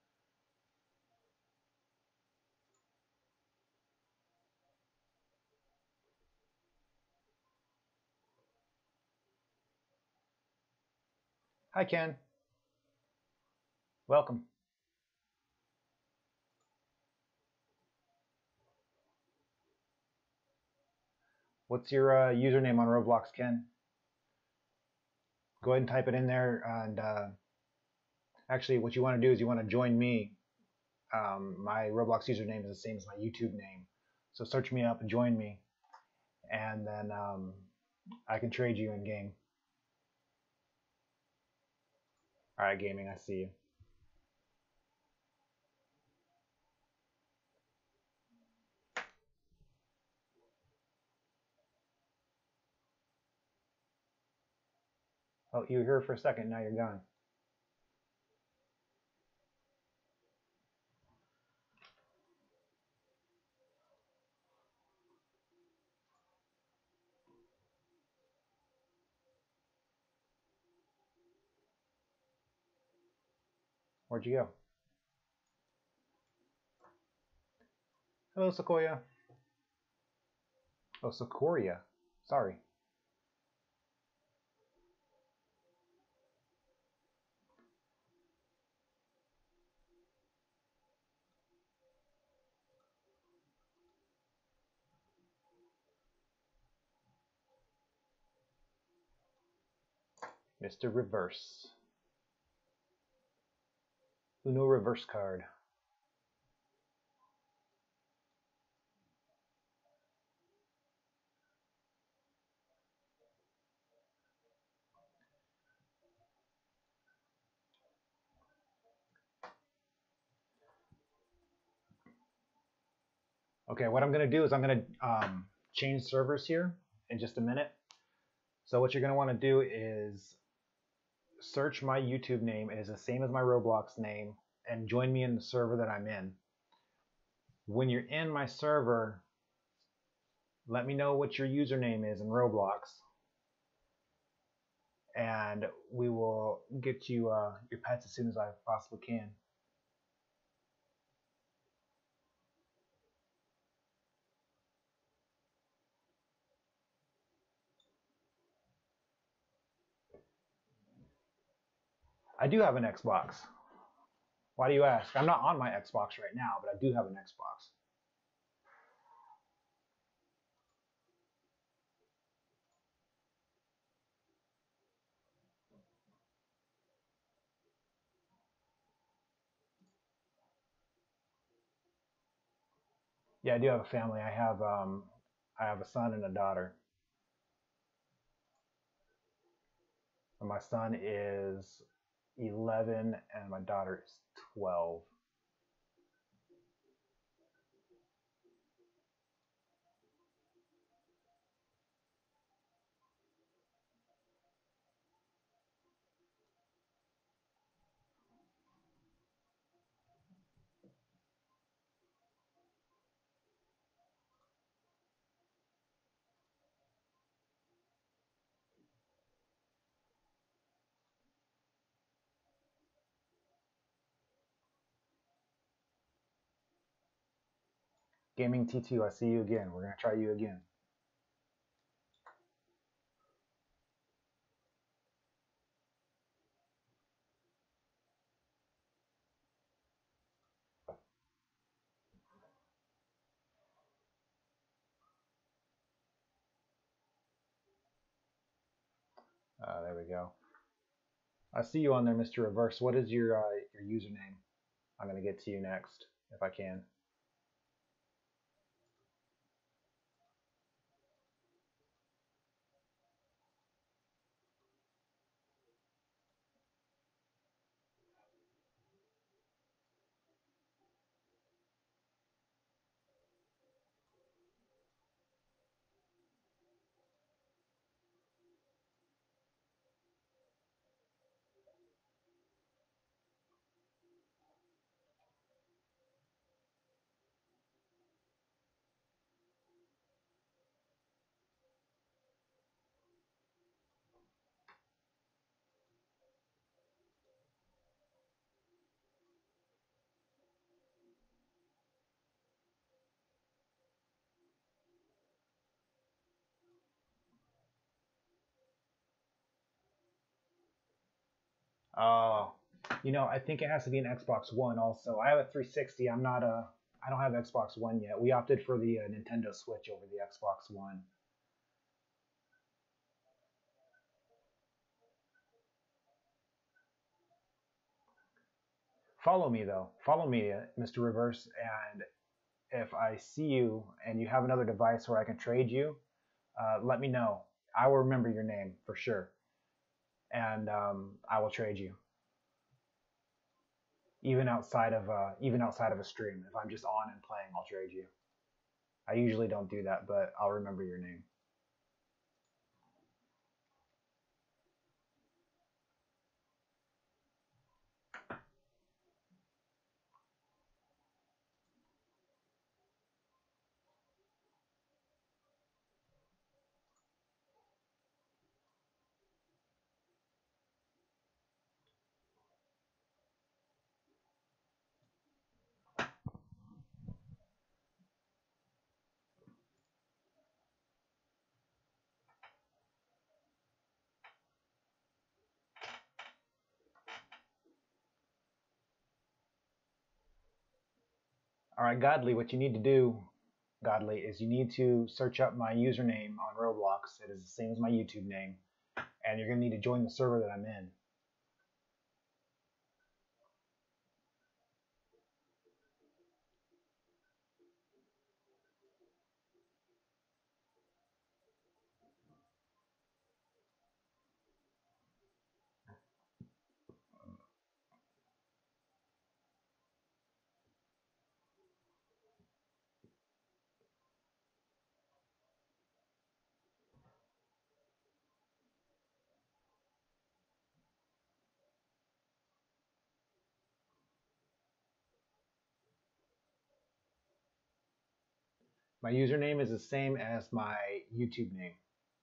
[SPEAKER 1] Hi, Ken. Welcome. What's your username on Roblox, Ken? Go ahead and type it in there. And actually, what you want to do is you want to join me. My Roblox username is the same as my YouTube name. So search me up and join me. And then I can trade you in game. All right, gaming, I see you. Oh, you were here for a second, now you're gone. Where'd you go? Hello, Sequoia. Oh, Sequoia. Sorry. Mr. Reverse. Uno reverse card. Okay, what I'm going to do is I'm going to change servers here in just a minute. So what you're going to want to do is search my YouTube name. It is the same as my Roblox name, and join me in the server that I'm in. When you're in my server, let me know what your username is in Roblox, and we will get you your pets as soon as I possibly can. I do have an Xbox. Why do you ask? I'm not on my Xbox right now, but I do have an Xbox. Yeah, I do have a family. I have a son and a daughter. And my son is 11 and my daughter is 12. Gaming T2, I see you again. We're gonna try you again. There we go. I see you on there, Mr. Reverse. What is your username? I'm gonna get to you next if I can. Oh, I think it has to be an Xbox One also. I have a 360. I don't have Xbox One yet. We opted for the Nintendo Switch over the Xbox One. Follow me though. Follow me, Mr. Reverse, and if I see you and you have another device where I can trade you, let me know. I will remember your name for sure, and I will trade you. Even outside of a stream, if I'm just on and playing, I'll trade you. I usually don't do that, but I'll remember your name. All right, Godly, what you need to do, Godly, is you need to search up my username on Roblox. It is the same as my YouTube name, and you're gonna need to join the server that I'm in. My username is the same as my YouTube name.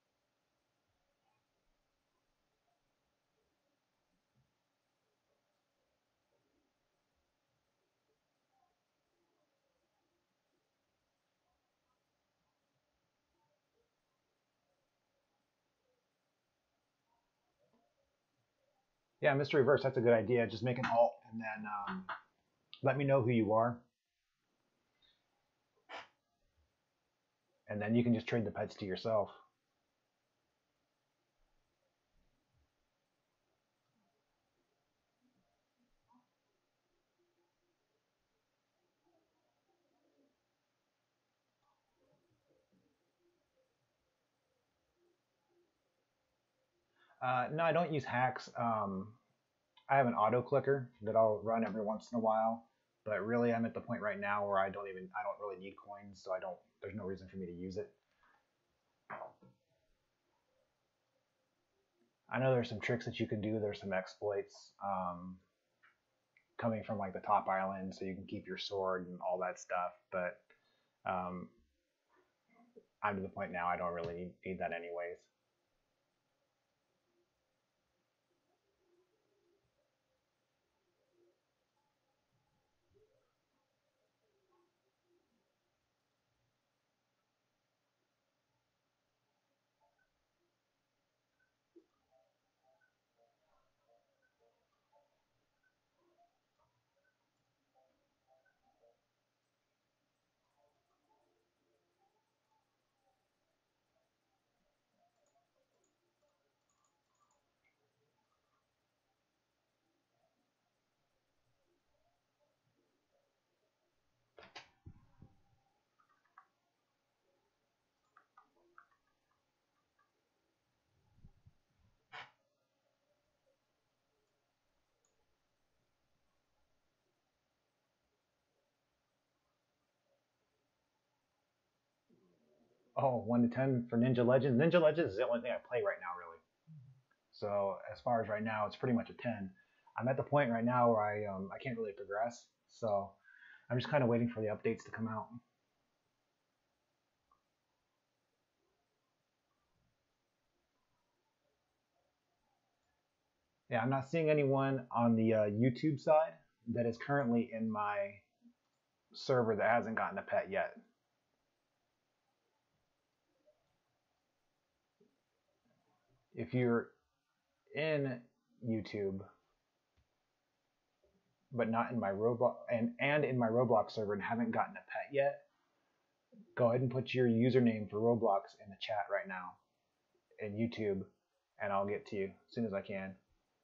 [SPEAKER 1] Yeah, Mystery Verse, that's a good idea. Just make an alt and then let me know who you are. And then you can just trade the pets to yourself. No, I don't use hacks. I have an auto clicker that I'll run every once in a while, but really I'm at the point right now where I don't really need coins, so there's no reason for me to use it. I know there's some tricks that you can do. There's some exploits coming from like the top island, so you can keep your sword and all that stuff. But um, I'm to the point now I don't really need that anyways. Oh, 1 to 10 for Ninja Legends. Ninja Legends is the only thing I play right now, really. So as far as right now, it's pretty much a 10. I'm at the point right now where I can't really progress, so I'm just kind of waiting for the updates to come out. Yeah, I'm not seeing anyone on the YouTube side that is currently in my server that hasn't gotten a pet yet. If you're in YouTube but not in my Roblox and in my Roblox server and haven't gotten a pet yet, go ahead and put your username for Roblox in the chat right now in YouTube, and I'll get to you as soon as I can.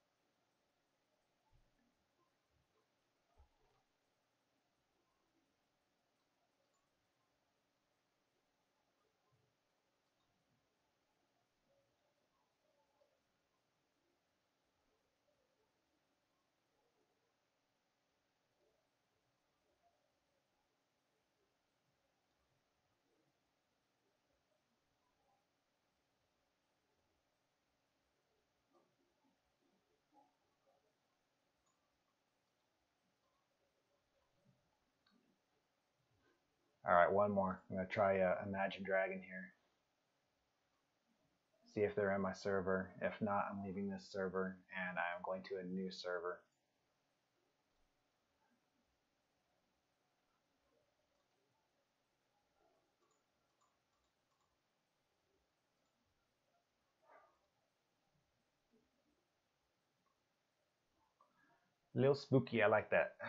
[SPEAKER 1] All right, one more. I'm gonna try Imagine Dragon here. See if they're in my server. If not, I'm leaving this server and I'm going to a new server. A little spooky, I like that.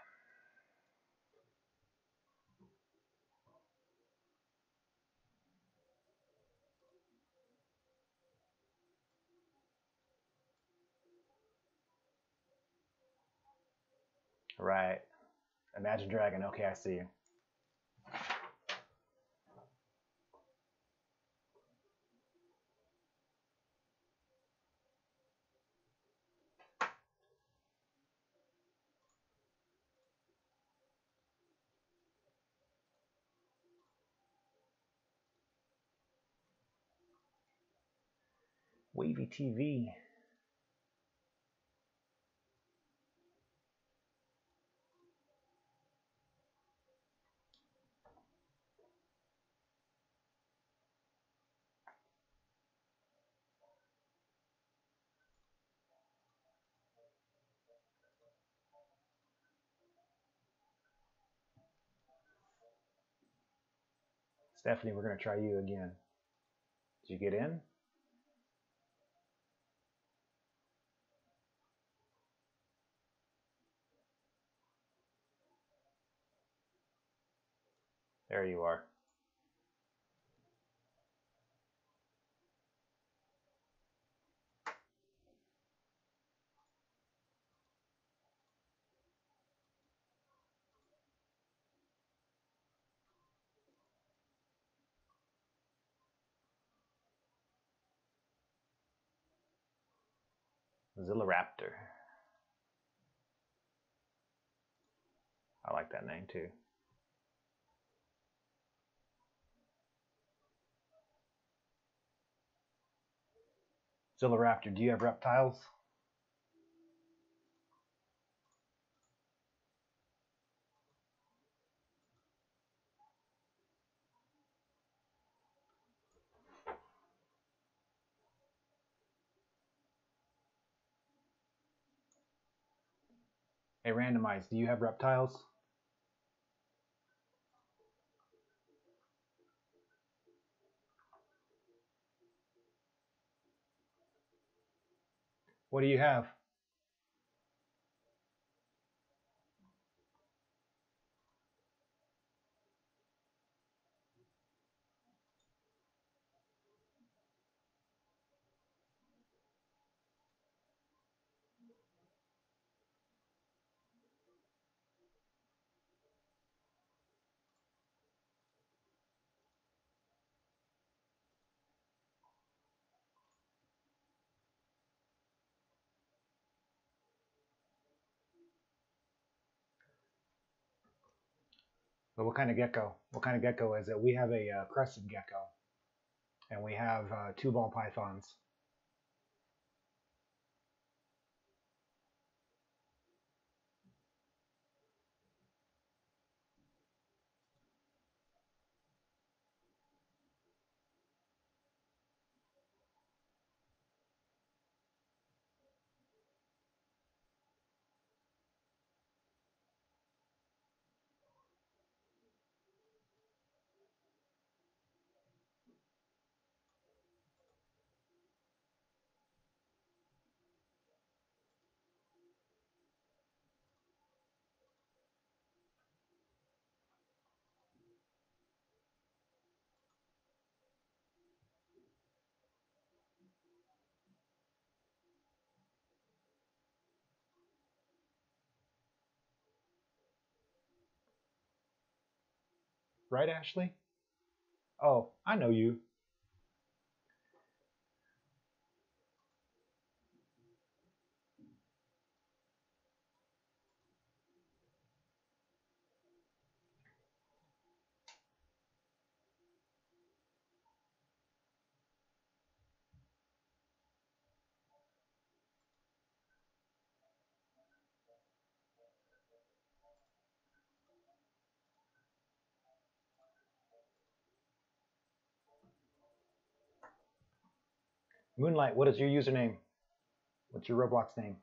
[SPEAKER 1] Right. Imagine Dragon. Okay, I see you. Wavy TV. Stephanie, we're going to try you again. Did you get in? There you are. Zilloraptor. I like that name too. Zilloraptor, do you have reptiles? Hey, Randomize, do you have reptiles? What do you have? But what kind of gecko? What kind of gecko is it? We have a crested gecko, and we have two ball pythons. Right, Ashley? Oh, I know you. Moonlight, what is your username? What's your Roblox name?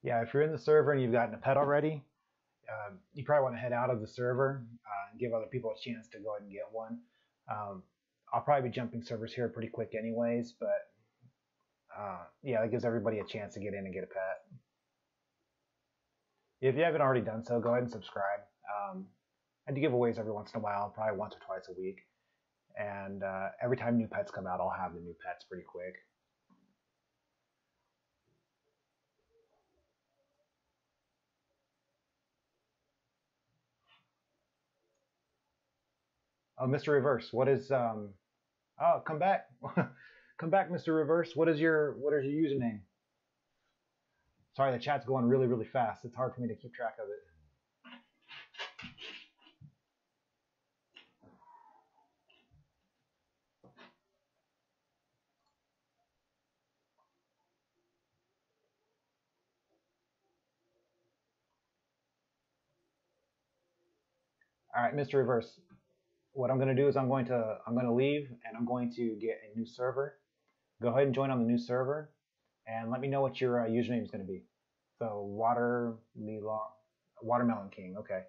[SPEAKER 1] Yeah, if you're in the server and you've gotten a pet already, you probably want to head out of the server and give other people a chance to go ahead and get one. I'll probably be jumping servers here pretty quick anyways, but yeah, that gives everybody a chance to get in and get a pet. If you haven't already done so, go ahead and subscribe. I do giveaways every once in a while, probably once or twice a week. And every time new pets come out, I'll have the new pets pretty quick. Oh, Mr. Reverse, what is oh, come back. Come back, Mr. Reverse. What is your username? Sorry, the chat's going really, really fast. It's hard for me to keep track of it. All right, Mr. Reverse. What I'm going to do is I'm going to leave and I'm going to get a new server. Go ahead and join on the new server and let me know what your username is going to be. So Watermelon King. Okay.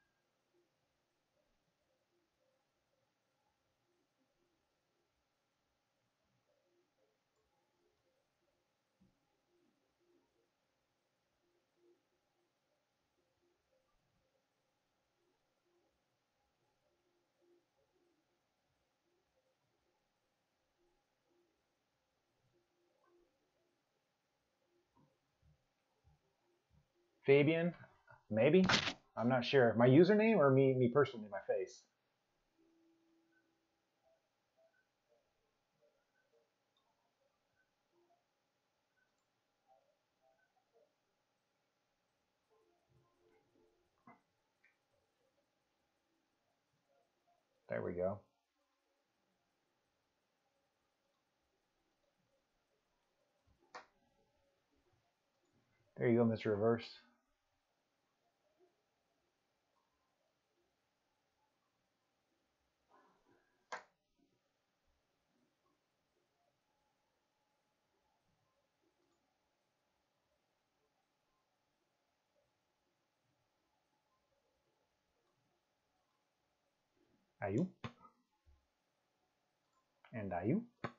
[SPEAKER 1] Fabian, maybe. I'm not sure. My username or me personally, my face. There we go. There you go, Mr. Reverse. Ayu. And Ayu.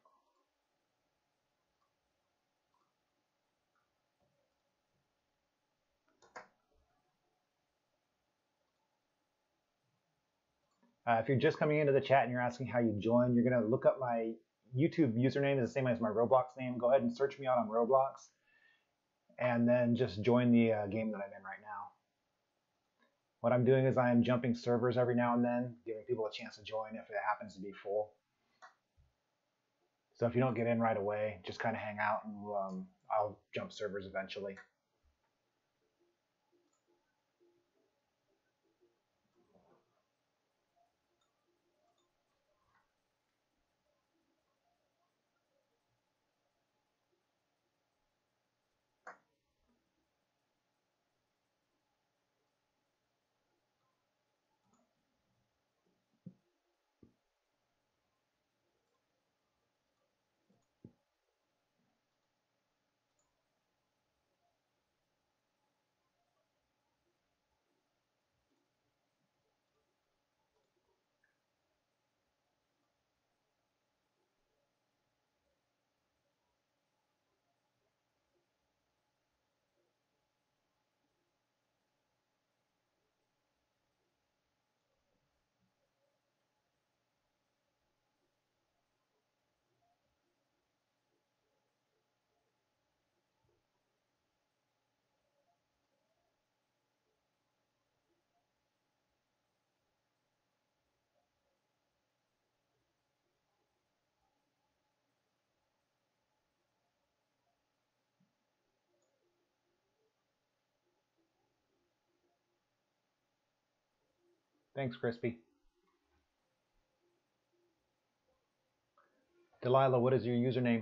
[SPEAKER 1] If you're just coming into the chat and you're asking how you join, you're going to look up my YouTube username is the same as my Roblox name. Go ahead and search me out on Roblox and then just join the game that I'm in right now. What I'm doing is I am jumping servers every now and then, giving people a chance to join if it happens to be full. So if you don't get in right away, just kind of hang out and I'll jump servers eventually. Thanks, Crispy. Delilah, what is your username?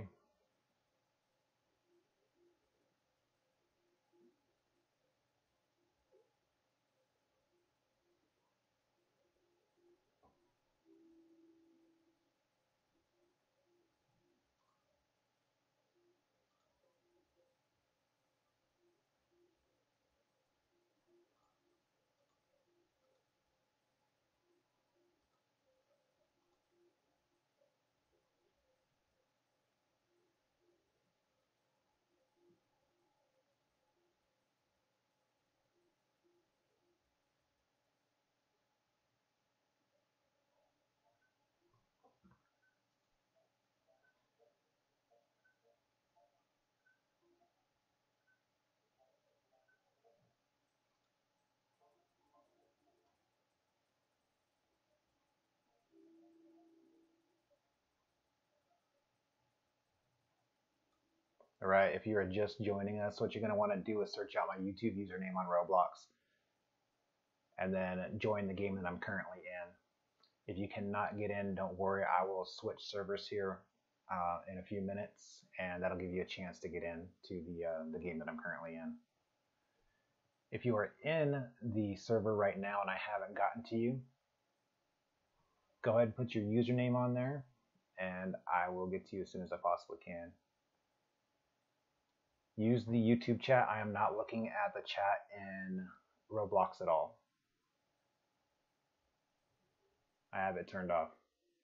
[SPEAKER 1] Alright, if you're just joining us, what you're going to want to do is search out my YouTube username on Roblox and then join the game that I'm currently in. If you cannot get in, don't worry, I will switch servers here in a few minutes, and that'll give you a chance to get in to the game that I'm currently in. If you are in the server right now and I haven't gotten to you, go ahead and put your username on there, and I will get to you as soon as I possibly can. Use the YouTube chat. I am not looking at the chat in Roblox at all. I have it turned off.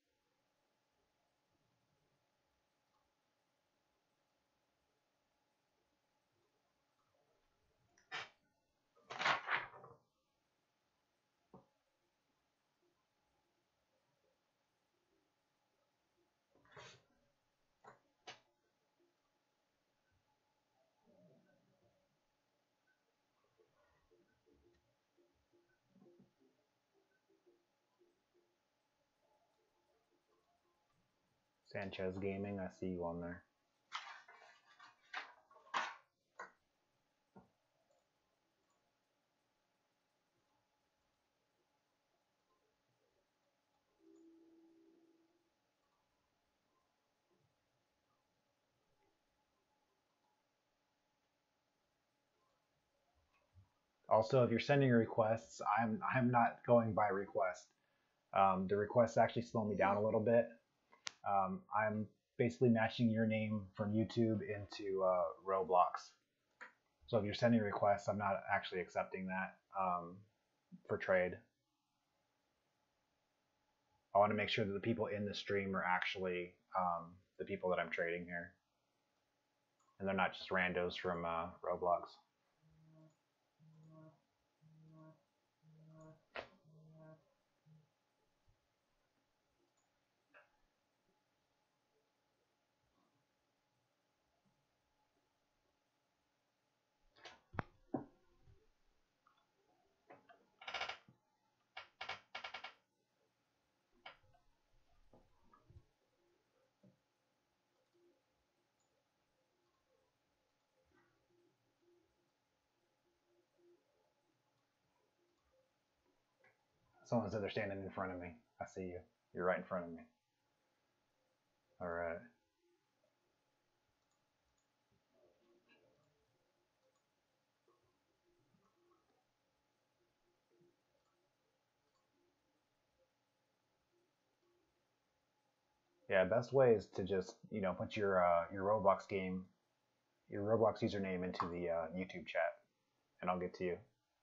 [SPEAKER 1] Sanchez Gaming, I see you on there. Also, if you're sending requests, I'm not going by request. The requests actually slow me down a little bit. I'm basically matching your name from YouTube into Roblox. So if you're sending requests, I'm not actually accepting that for trade. I want to make sure that the people in the stream are actually the people that I'm trading here, and they're not just randos from Roblox. Someone said they're standing in front of me. I see you. You're right in front of me. All right. Yeah, best way is to just put your Roblox game, your Roblox username into the YouTube chat, and I'll get to you.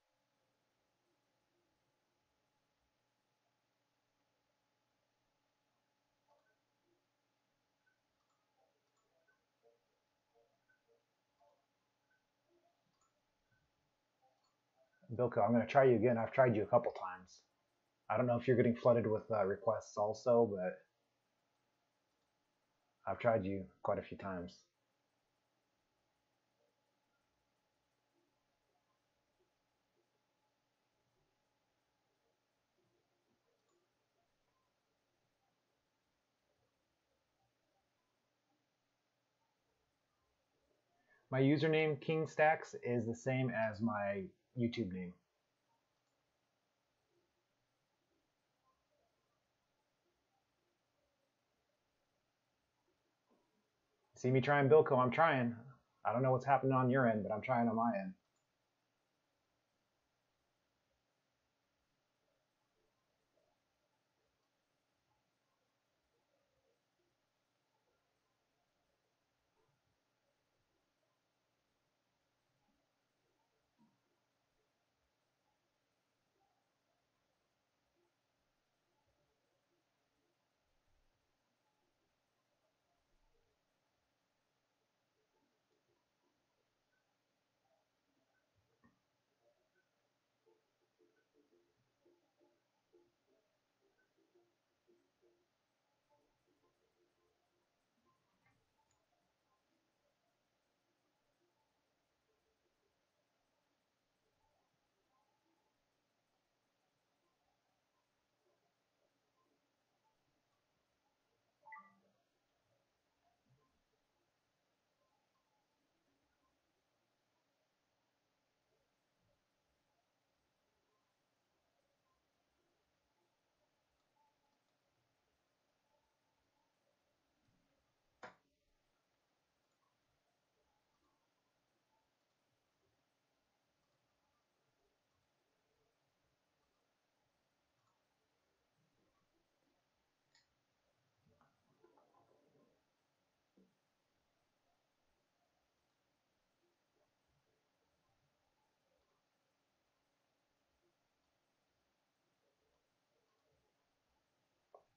[SPEAKER 1] Bilko, I'm going to try you again. I've tried you a couple times. I don't know if you're getting flooded with requests also, but I've tried you quite a few times. My username, KingStacks, is the same as my YouTube name. See me trying, Bilko? I'm trying. I don't know what's happening on your end, but I'm trying on my end.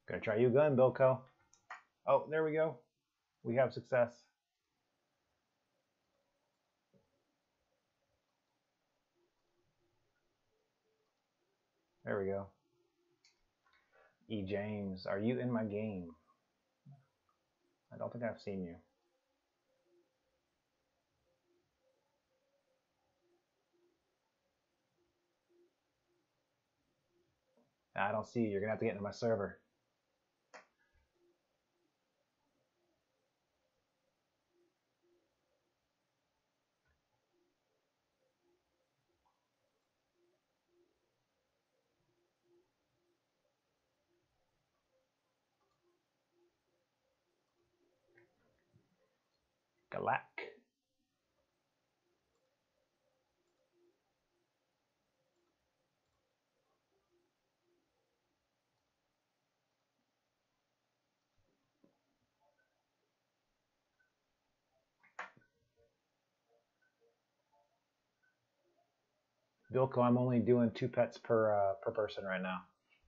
[SPEAKER 1] Gonna try you again, Bilko. Oh, there we go. We have success. There we go. E. James, are you in my game? I don't think I've seen you. I don't see you. You're gonna have to get into my server. Galak. Bilko, I'm only doing 2 pets per person right now.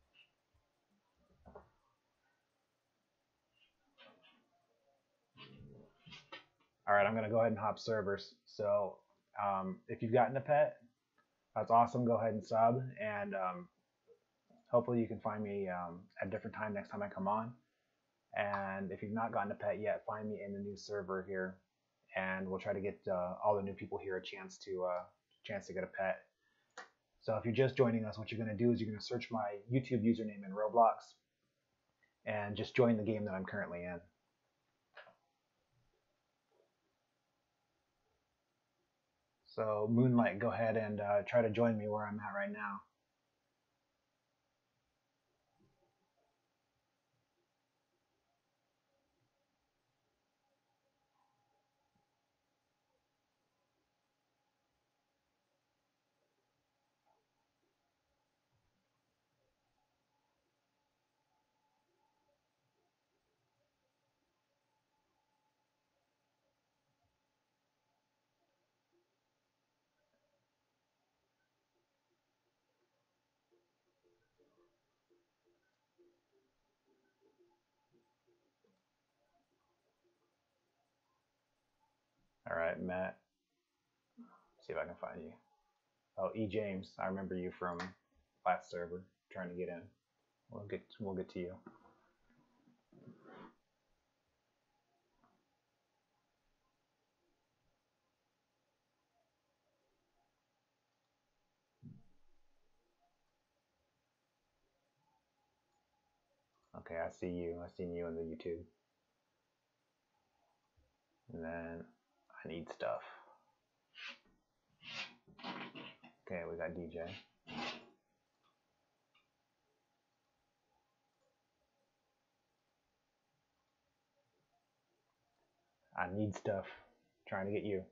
[SPEAKER 1] All right, I'm gonna go ahead and hop servers. So if you've gotten a pet, that's awesome. Go ahead and sub, and hopefully you can find me at a different time next time I come on. And if you've not gotten a pet yet, find me in the new server here, and we'll try to get all the new people here a chance to get a pet. So if you're just joining us, what you're going to do is you're going to search my YouTube username in Roblox, and just join the game that I'm currently in. So Moonlight, go ahead and try to join me where I'm at right now. All right, Matt. See if I can find you. Oh, E. James, I remember you from last server trying to get in. We'll get to you. Okay, I see you. I seen you on the YouTube. And then I need stuff. Okay, we got DJ. I need stuff. Trying to get you.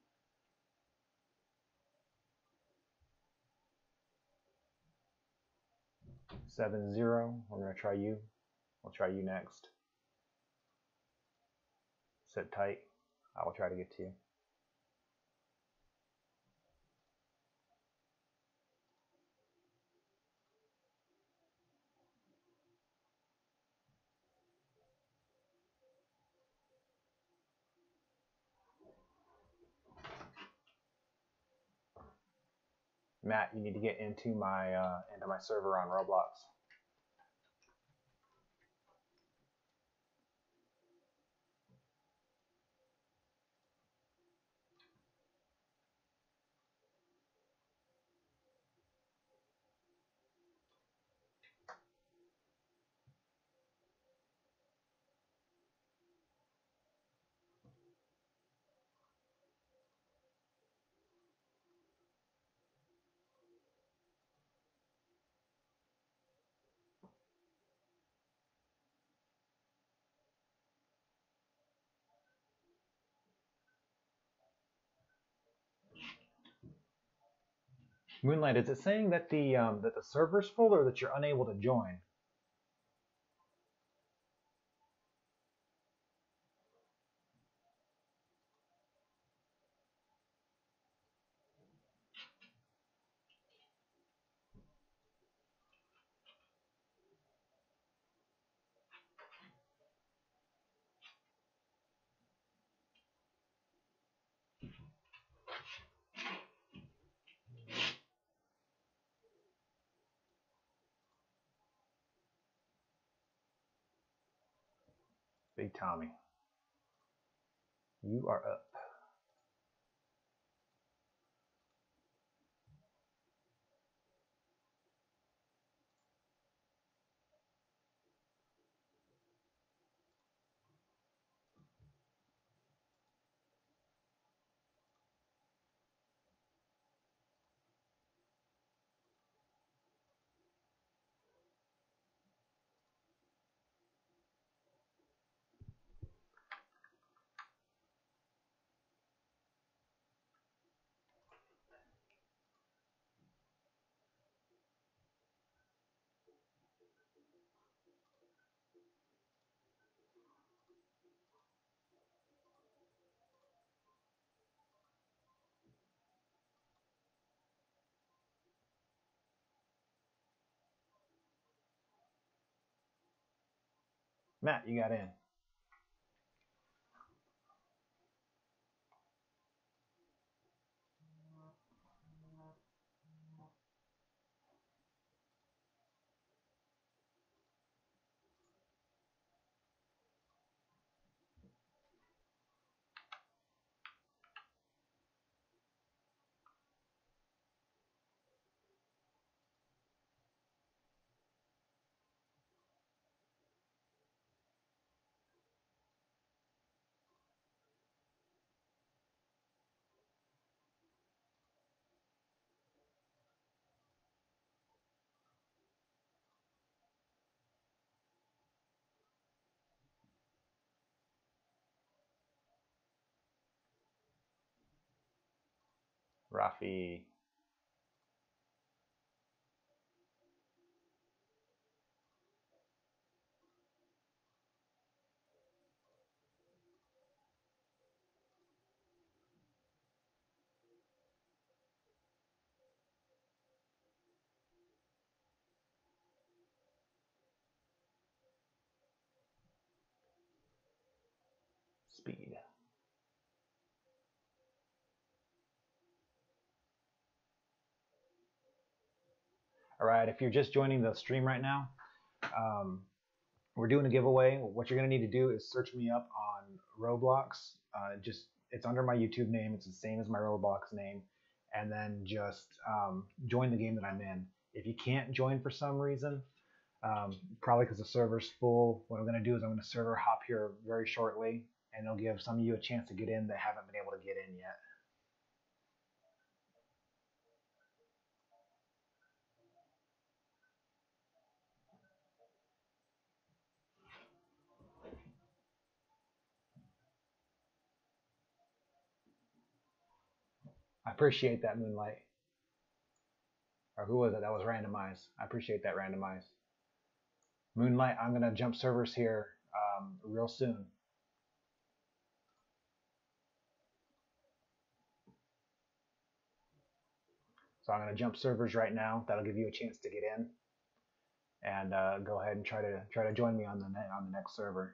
[SPEAKER 1] 7-0. We're gonna try you. We'll try you next. Sit tight. I will try to get to you. Matt, you need to get into my server on Roblox. Moonlight, is it saying that the server's full or that you're unable to join? Big Tommy, you are up. Matt, you got in. Rafi. Speed. All right, if you're just joining the stream right now, we're doing a giveaway. What you're gonna need to do is search me up on Roblox. It's under my YouTube name. It's the same as my Roblox name, and then just join the game that I'm in. If you can't join for some reason, probably because the server's full, what I'm gonna do is I'm gonna server hop here very shortly, and it'll give some of you a chance to get in that haven't been able to get in yet. I appreciate that, Moonlight. Or who was it? That was Randomize. I appreciate that, Randomize. Moonlight, I'm going to jump servers here real soon. So I'm going to jump servers right now. That'll give you a chance to get in. And go ahead and try to join me on the next server.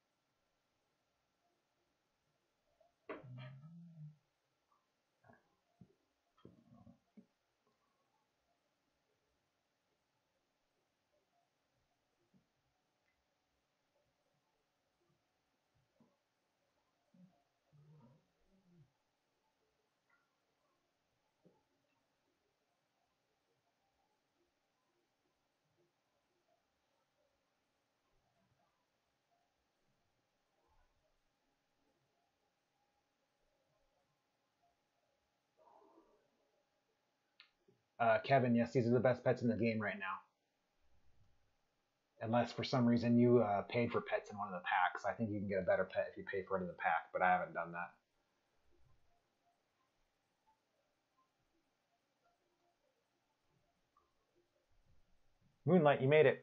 [SPEAKER 1] Kevin, yes, these are the best pets in the game right now. Unless for some reason you paid for pets in one of the packs. I think you can get a better pet if you pay for it in the pack, but I haven't done that. Moonlight, you made it.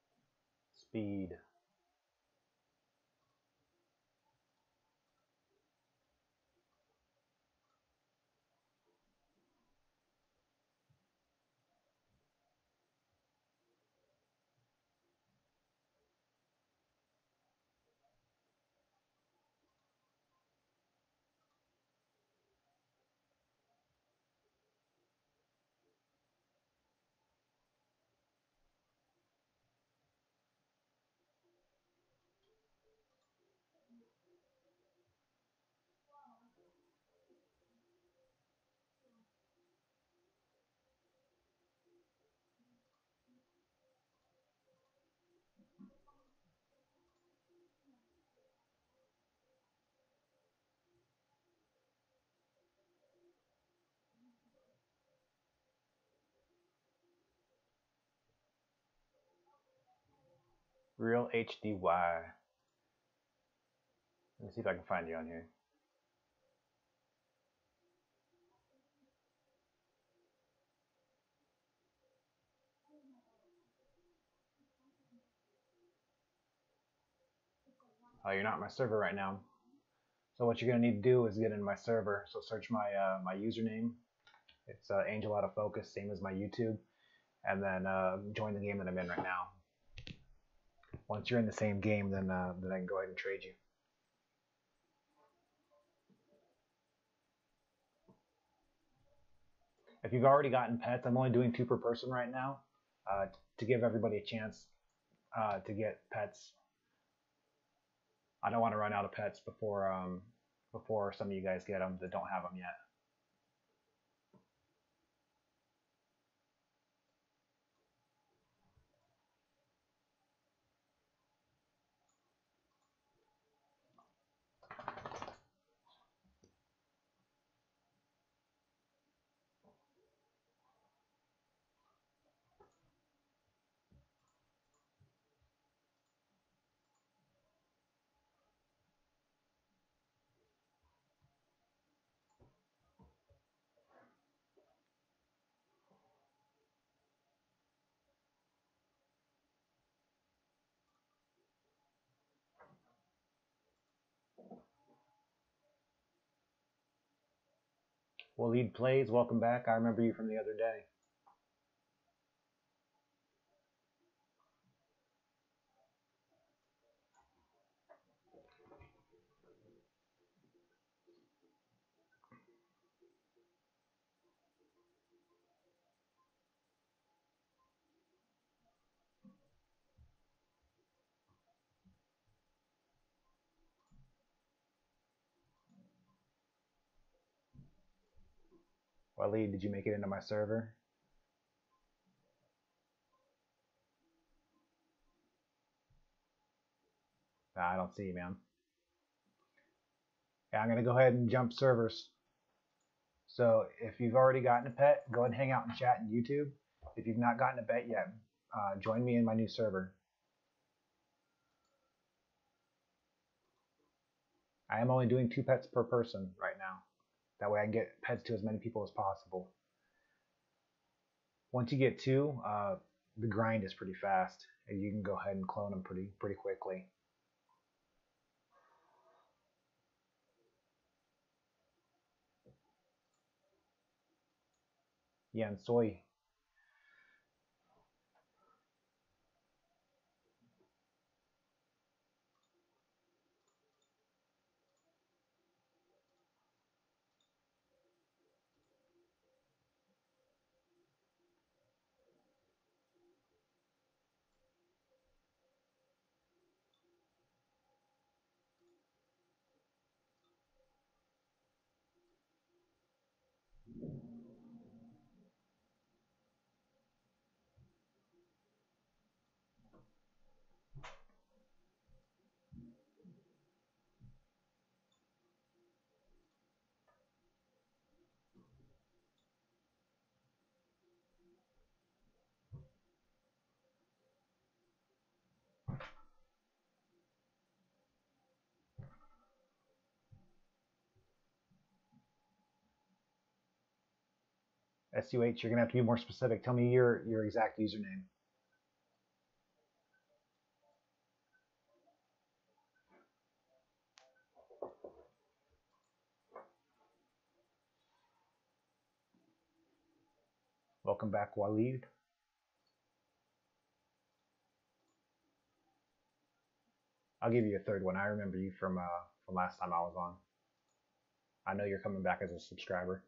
[SPEAKER 1] Speed. Real HDY. Let me see if I can find you on here. Oh, you're not in my server right now. So what you're gonna need to do is get into my server. So search my my username. It's Angel Out of Focus, same as my YouTube, and then join the game that I'm in right now. Once you're in the same game, then I can go ahead and trade you. If you've already gotten pets, I'm only doing 2 per person right now to give everybody a chance to get pets. I don't want to run out of pets before some of you guys get them that don't have them yet. Waleed Plays, welcome back. I remember you from the other day. Waleed, did you make it into my server? Nah, I don't see you, man. Yeah, I'm gonna go ahead and jump servers. So if you've already gotten a pet, go ahead and hang out and chat in YouTube. If you've not gotten a pet yet, join me in my new server. I am only doing 2 pets per person right now. That way I can get pets to as many people as possible. Once you get 2, the grind is pretty fast, and you can go ahead and clone them pretty quickly. Yeah, and soy. SUH, you're gonna have to be more specific. Tell me your exact username. Welcome back, Waleed. I'll give you a third one. I remember you from last time I was on. I know you're coming back as a subscriber.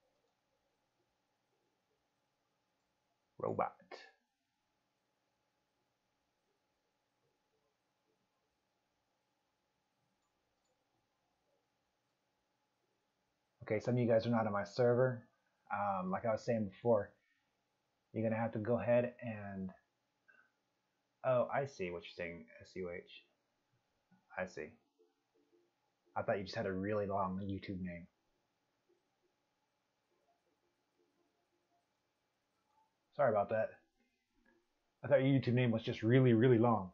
[SPEAKER 1] Robot. Okay, some of you guys are not on my server. Like I was saying before, you're gonna have to go ahead and, oh, I see what you're saying, SUH. I see. I thought you just had a really long YouTube name. Sorry about that. I thought your YouTube name was just really, really long.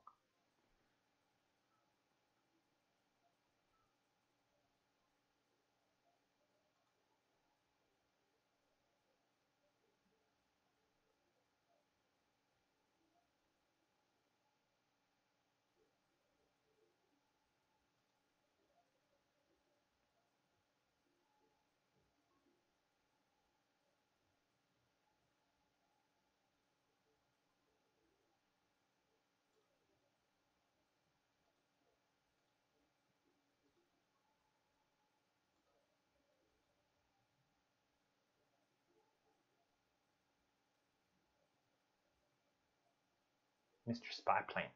[SPEAKER 1] Mr. Spy Plane.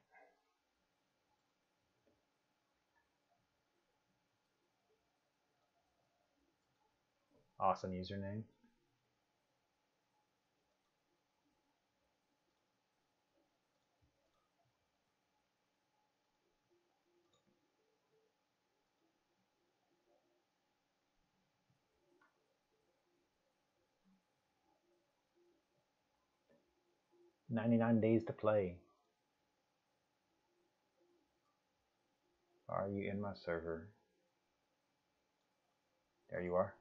[SPEAKER 1] Awesome username. "99 days to play." Are you in my server? There you are.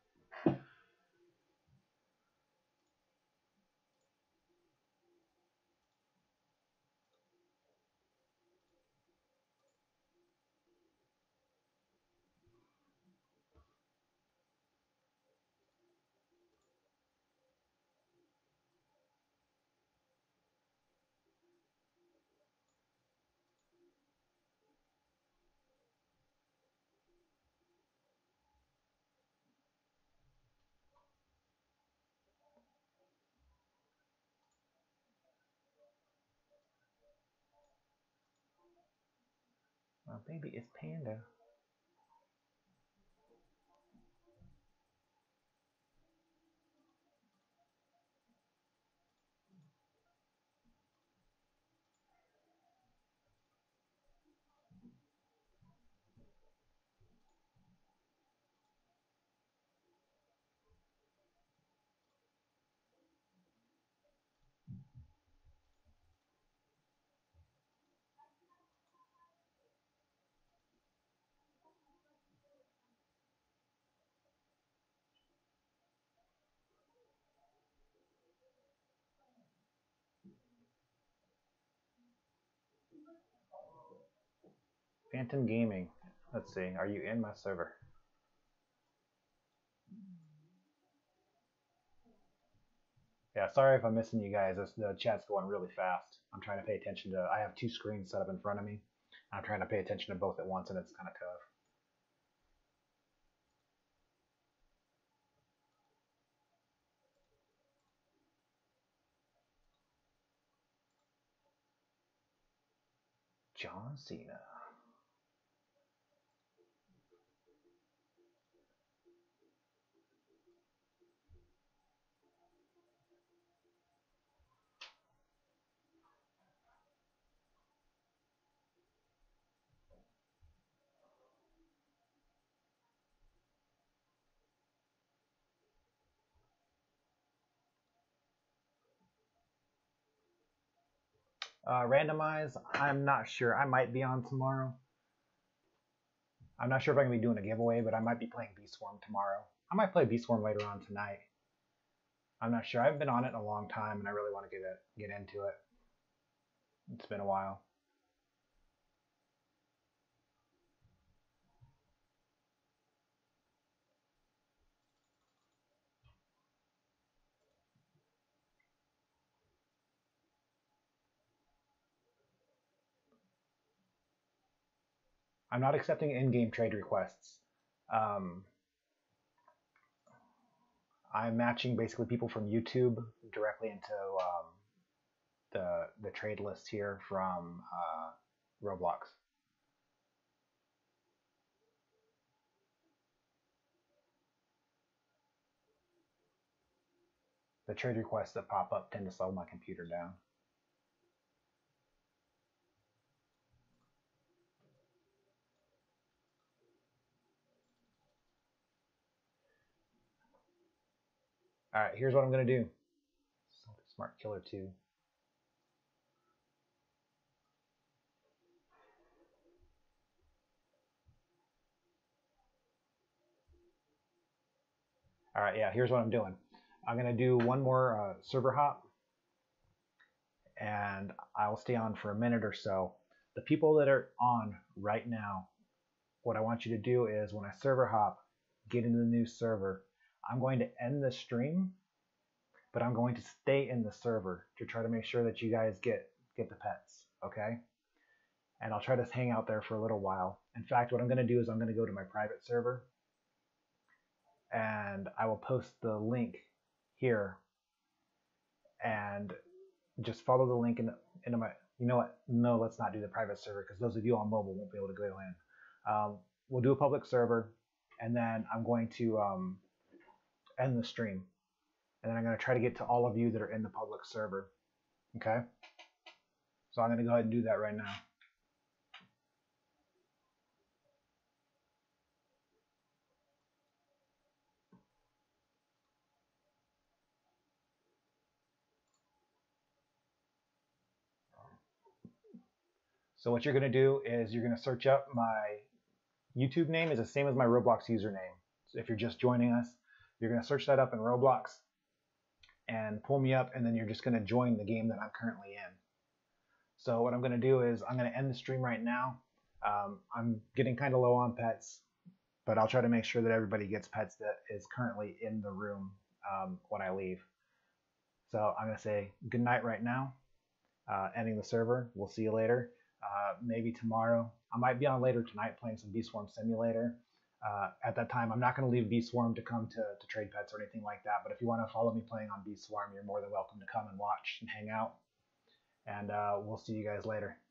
[SPEAKER 1] My baby is Panda. Phantom Gaming. Let's see. Are you in my server? Yeah, sorry if I'm missing you guys. The chat's going really fast. I'm trying to pay attention to. I have two screens set up in front of me. I'm trying to pay attention to both at once, and it's kind of tough. John Cena. Randomize. I'm not sure. I might be on tomorrow. I'm not sure if I'm gonna be doing a giveaway, but I might be playing Beastworm tomorrow. I might play Beastworm later on tonight. I'm not sure. I've been on it in a long time, and I really want to get into it. It's been a while. I'm not accepting in-game trade requests. I'm matching basically people from YouTube directly into the trade list here from Roblox. the trade requests that pop up tend to slow my computer down. All right, here's what I'm gonna do. Smart Killer 2. All right, yeah, here's what I'm doing. I'm gonna do one more server hop, and I'll stay on for a minute or so. The people that are on right now, what I want you to do is when I server hop, get into the new server, I'm going to end the stream, but I'm going to stay in the server to try to make sure that you guys get the pets, okay? And I'll try to hang out there for a little while. In fact, what I'm going to do is I'm going to go to my private server, and I will post the link here, and just follow the link into my, you know what, no, let's not do the private server because those of you on mobile won't be able to go in. We'll do a public server, and then I'm going to end the stream, and then I'm going to try to get to all of you that are in the public server, okay? So I'm going to go ahead and do that right now. So what you're going to do is you're going to search up my YouTube name is the same as my Roblox username. So if you're just joining us, you're going to search that up in Roblox and pull me up, and then you're just going to join the game that I'm currently in. So what I'm going to do is I'm going to end the stream right now. I'm getting kind of low on pets, but I'll try to make sure that everybody gets pets that is currently in the room when I leave. So I'm going to say good night right now, ending the server. We'll see you later. Maybe tomorrow. I might be on later tonight playing some Bee Swarm Simulator. At that time, I'm not going to leave Bee Swarm to come to trade pets or anything like that, but if you want to follow me playing on Bee Swarm, you're more than welcome to come and watch and hang out. And we'll see you guys later.